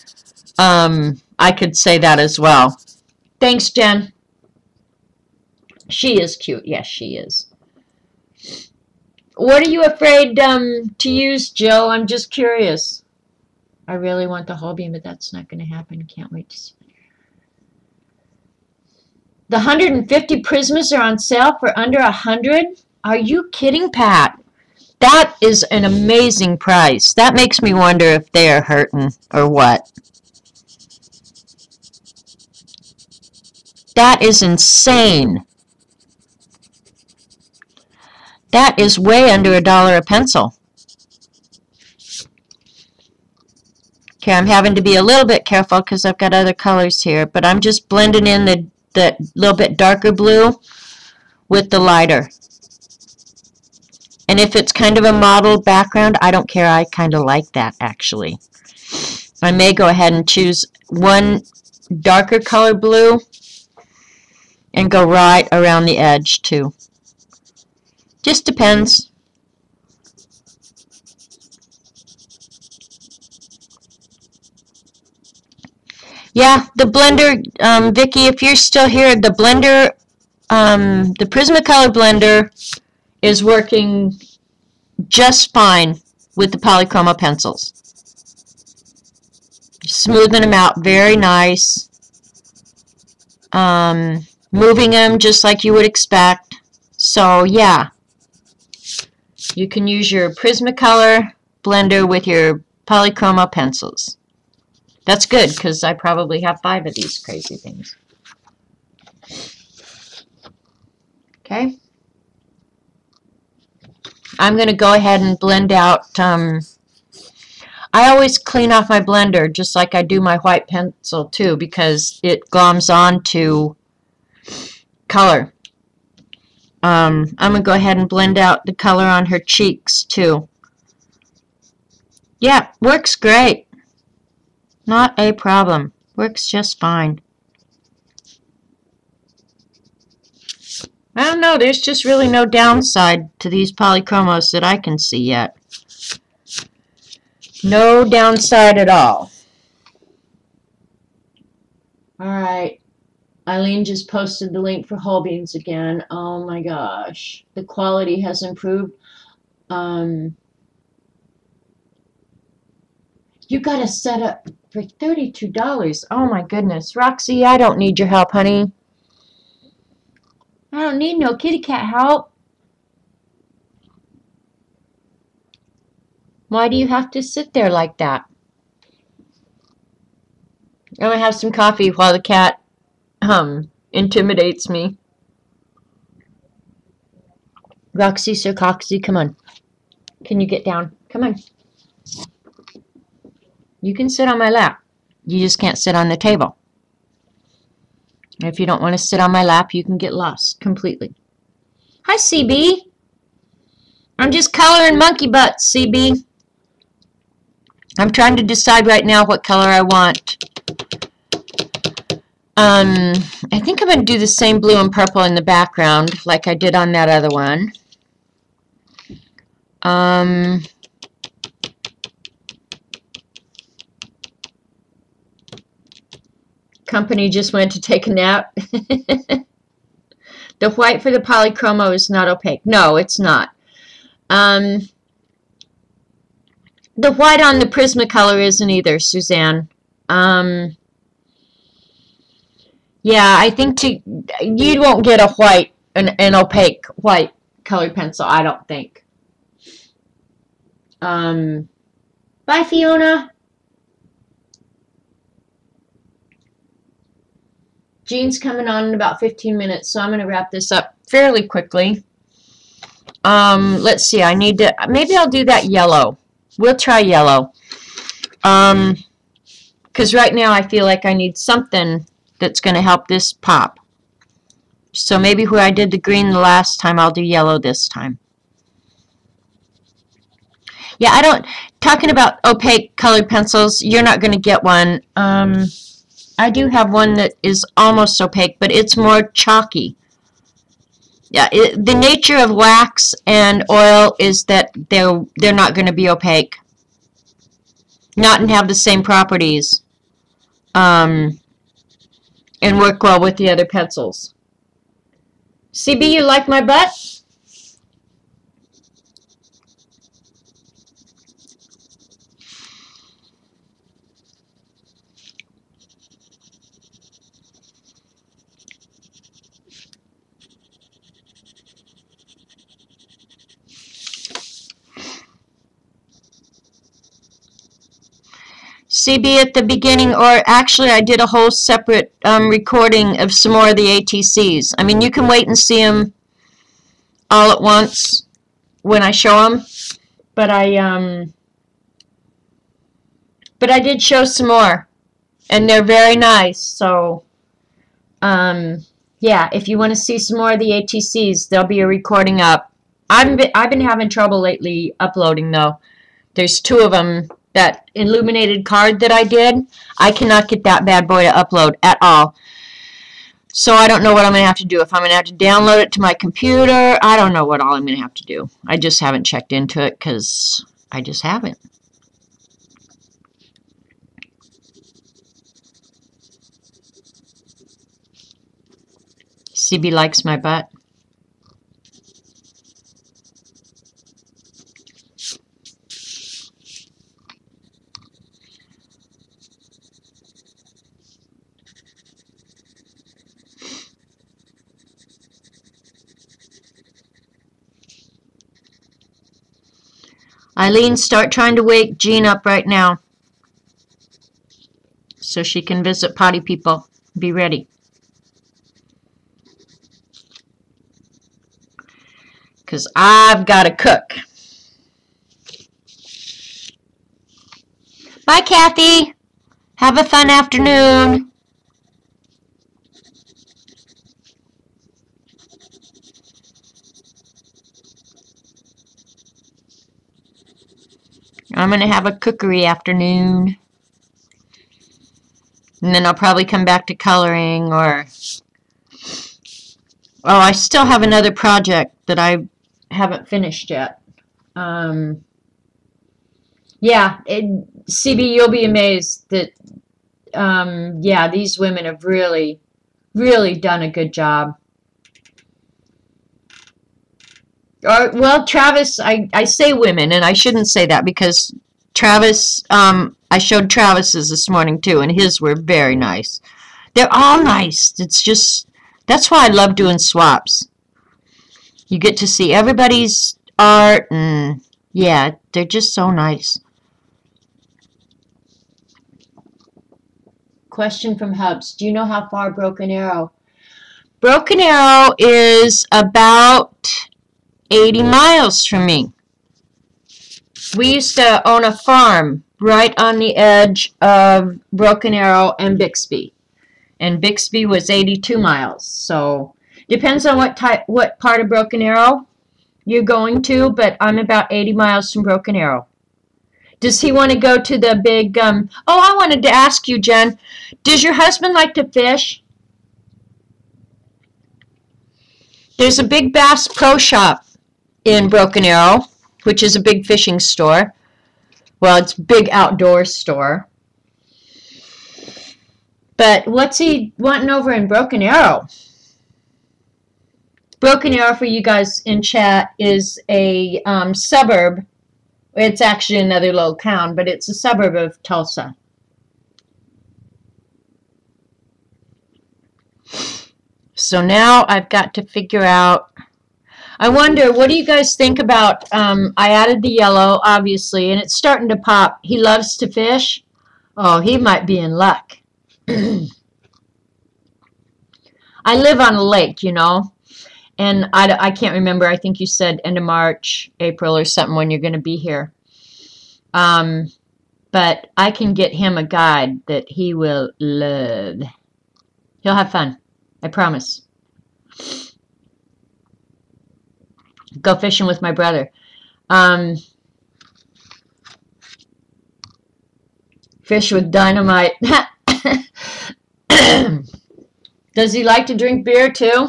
I could say that as well. Thanks, Jen. She is cute. Yes, she is. What are you afraid to use, Jill? I'm just curious. I really want the whole beam, but that's not going to happen. Can't wait to see. The 150 Prismas are on sale for under 100. Are you kidding, Pat? That is an amazing price. That makes me wonder if they are hurting or what. That is insane. That is way under $1 a pencil. Okay, I'm having to be a little bit careful because I've got other colors here, but I'm just blending in the little bit darker blue with the lighter. And if it's kind of a mottled background, I don't care. I kind of like that, actually. I may go ahead and choose one darker color blue and go right around the edge, too. Just depends. Yeah, the blender, Vicki, if you're still here, the blender, the Prismacolor blender is working just fine with the Polychroma pencils. Smoothing them out very nice. Moving them just like you would expect. So yeah, you can use your Prismacolor blender with your Polychroma pencils. That's good because I probably have 5 of these crazy things. Okay. I'm going to go ahead and blend out. I always clean off my blender just like I do my white pencil too because it gloms on to color. I'm going to go ahead and blend out the color on her cheeks too. Yeah, works great. Not a problem. Works just fine. I don't know, there's just really no downside to these polychromos that I can see yet. No downside at all. All right. Eileen just posted the link for whole beans again. Oh my gosh. The quality has improved. You got to set up for $32. Oh my goodness. Roxy, I don't need your help, honey. I don't need no kitty cat help. Why do you have to sit there like that? I'm going to have some coffee while the cat intimidates me. Roxy, Sir Coxy, come on. Can you get down? Come on. You can sit on my lap. You just can't sit on the table. If you don't want to sit on my lap, you can get lost completely. Hi, CB. I'm just coloring monkey butts, CB. I'm trying to decide right now what color I want. I think I'm going to do the same blue and purple in the background like I did on that other one. Company just went to take a nap. The white for the polychromo is not opaque. No, it's not. The white on the Prismacolor isn't either, Suzanne. Yeah, I think you won't get a white, an opaque white colored pencil, I don't think. Bye, Fiona. Jean's coming on in about 15 minutes, so I'm going to wrap this up fairly quickly. Let's see, I need to, maybe I'll do that yellow. We'll try yellow. Because right now I feel like I need something that's going to help this pop. So maybe where I did the green the last time, I'll do yellow this time. Yeah, talking about opaque colored pencils, you're not going to get one. I do have one that is almost opaque, but it's more chalky. Yeah, the nature of wax and oil is that they're not going to be opaque. Not and have the same properties. And work well with the other pencils. CB, you like my butt? CB at the beginning, or actually I did a whole separate recording of some more of the ATCs. I mean, you can wait and see them all at once when I show them, but I did show some more, and they're very nice. So, yeah, if you want to see some more of the ATCs, there'll be a recording up. I've been having trouble lately uploading though. There's two of them. That illuminated card that I did, I cannot get that bad boy to upload at all. So I don't know what I'm going to have to do. If I'm going to have to download it to my computer, I don't know what all I'm going to have to do. I just haven't checked into it because I just haven't. CB likes my butt. Eileen, start trying to wake Jean up right now so she can visit potty people. Be ready. Because I've got to cook. Bye, Kathy. Have a fun afternoon. I'm going to have a cookery afternoon. And then I'll probably come back to coloring or... Oh, I still have another project that I haven't finished yet. Yeah, CB, you'll be amazed that, yeah, these women have really, really done a good job. Or, well, Travis, I say women, and I shouldn't say that because Travis, I showed Travis's this morning too, and his were very nice. They're all nice. It's just, that's why I love doing swaps. You get to see everybody's art, and yeah, they're just so nice. Question from Hubs. Do you know how far Broken Arrow? Broken Arrow is about 80 miles from me. We used to own a farm right on the edge of Broken Arrow and Bixby. And Bixby was 82 miles. So depends on what part of Broken Arrow you're going to, but I'm about 80 miles from Broken Arrow. Does he want to go to the big, oh, I wanted to ask you, Jen, does your husband like to fish? There's a big Bass Pro Shop in Broken Arrow, which is a big fishing store. Well, it's a big outdoor store. But what's he wanting over in Broken Arrow? Broken Arrow, for you guys in chat, is a suburb. It's actually another little town, but it's a suburb of Tulsa. So now I've got to figure out, I wonder, what do you guys think about, I added the yellow, obviously, and it's starting to pop. He loves to fish. Oh, he might be in luck. I live on a lake, you know, and I can't remember. I think you said end of March, April or something when you're going to be here. But I can get him a guide that he will love. He'll have fun. I promise. Go fishing with my brother. Fish with dynamite. Does he like to drink beer too?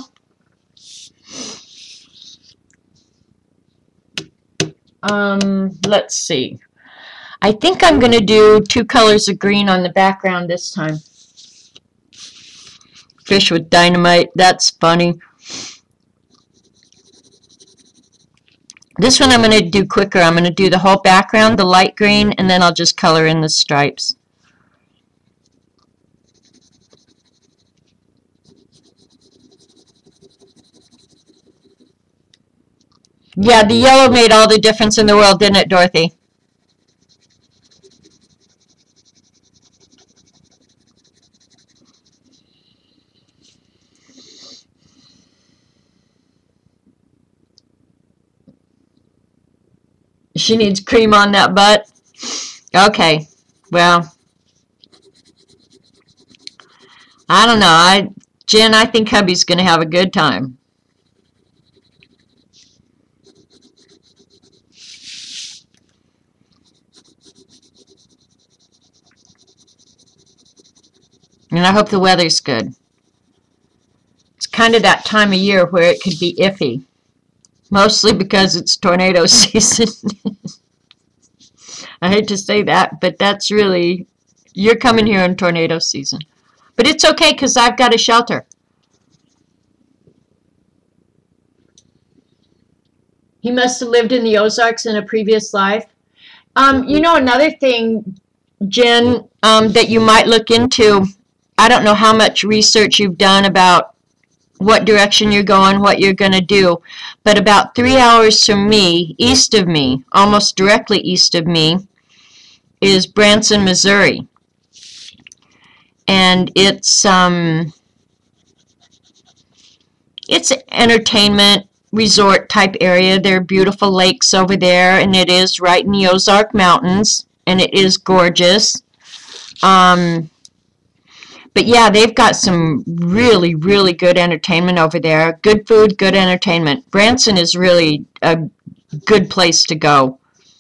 Let's see. I think I'm going to do 2 colors of green on the background this time. Fish with dynamite. That's funny. This one I'm going to do quicker. I'm going to do the whole background, the light green, and then I'll just color in the stripes. Yeah, the yellow made all the difference in the world, didn't it, Dorothy? She needs cream on that butt. Okay, well, I don't know. Jen, I think hubby's going to have a good time. And I hope the weather's good. It's kind of that time of year where it could be iffy. Mostly because it's tornado season. I hate to say that, but that's really, you're coming here in tornado season. But it's okay because I've got a shelter. He must have lived in the Ozarks in a previous life. You know, another thing, Jen, that you might look into, I don't know how much research you've done about what direction you're going, what you're going to do, but about 3 hours from me, east of me, almost directly east of me, is Branson, Missouri. And it's an entertainment resort type area. There are beautiful lakes over there, and it is right in the Ozark Mountains, and it is gorgeous. But yeah, they've got some really, really good entertainment over there. Good food, good entertainment. Branson is really a good place to go.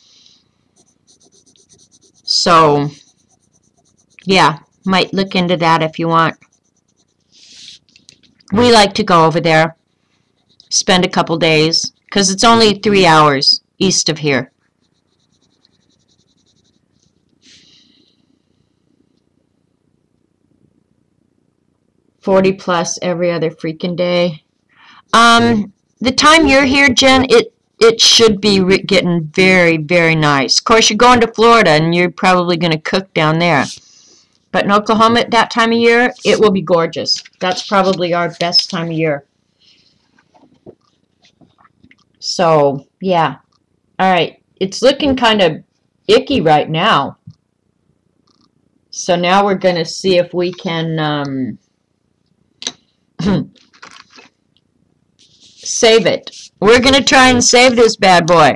So, yeah, might look into that if you want. We like to go over there, spend a couple days, because it's only 3 hours east of here. 40 plus every other freaking day. The time you're here, Jen, it should be getting very, very nice. Of course, you're going to Florida, and you're probably going to cook down there. But in Oklahoma at that time of year, it will be gorgeous. That's probably our best time of year. So, yeah. All right. It's looking kind of icky right now. So now we're going to see if we can save it. We're going to try and save this bad boy.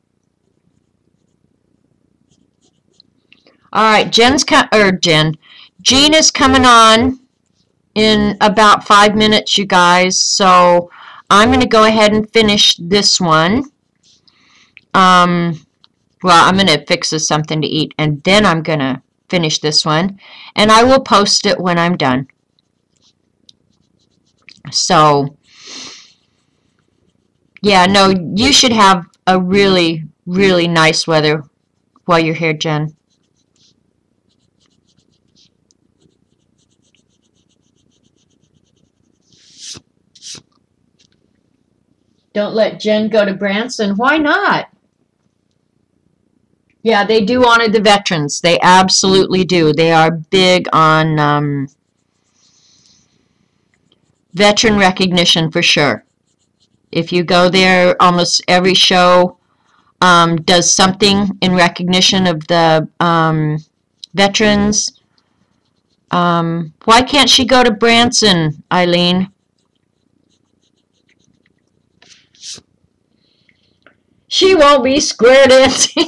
All right, Jean is coming on in about 5 minutes, you guys. So I'm going to go ahead and finish this one. Well, I'm going to fix us something to eat, and then I'm going to finish this one, and I will post it when I'm done. So, yeah, no, you should have a really, really nice weather while you're here, Jen. Don't let Jen go to Branson. Why not? Yeah, they do honor the veterans. They absolutely do. They are big on veteran recognition for sure. If you go there, almost every show does something in recognition of the veterans. Why can't she go to Branson, Eileen? She won't be square dancing.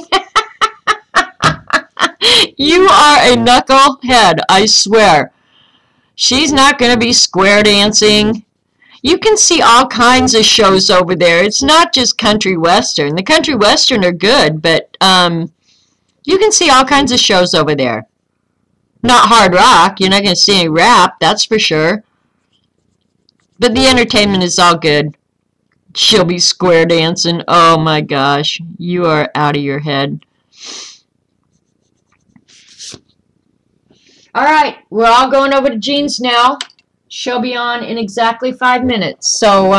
You are a knucklehead, I swear. She's not going to be square dancing. You can see all kinds of shows over there. It's not just country western. The country western are good, but you can see all kinds of shows over there. Not hard rock. You're not going to see any rap, that's for sure. But the entertainment is all good. She'll be square dancing. Oh my gosh. You are out of your head. Alright, we're all going over to Jean's now. She'll be on in exactly 5 minutes. So,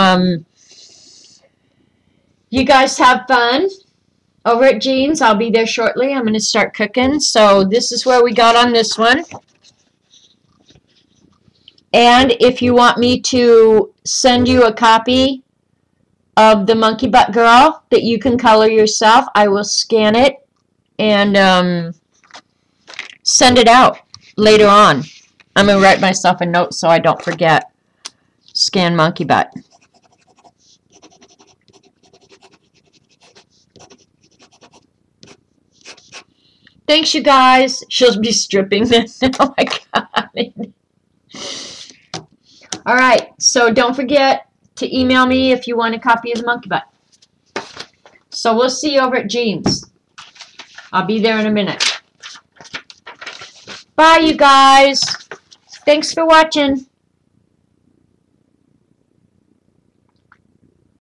you guys have fun over at Jean's. I'll be there shortly. I'm going to start cooking. So, this is where we got on this one. And if you want me to send you a copy of the Monkey Butt Girl that you can color yourself, I will scan it and send it out later on. I'm going to write myself a note so I don't forget. Scan Monkey Butt. Thanks, you guys. She'll be stripping this. Oh my God. Alright, so don't forget to email me if you want a copy of the Monkey Butt. So we'll see you over at Jean's. I'll be there in a minute. Bye, you guys. Thanks for watching.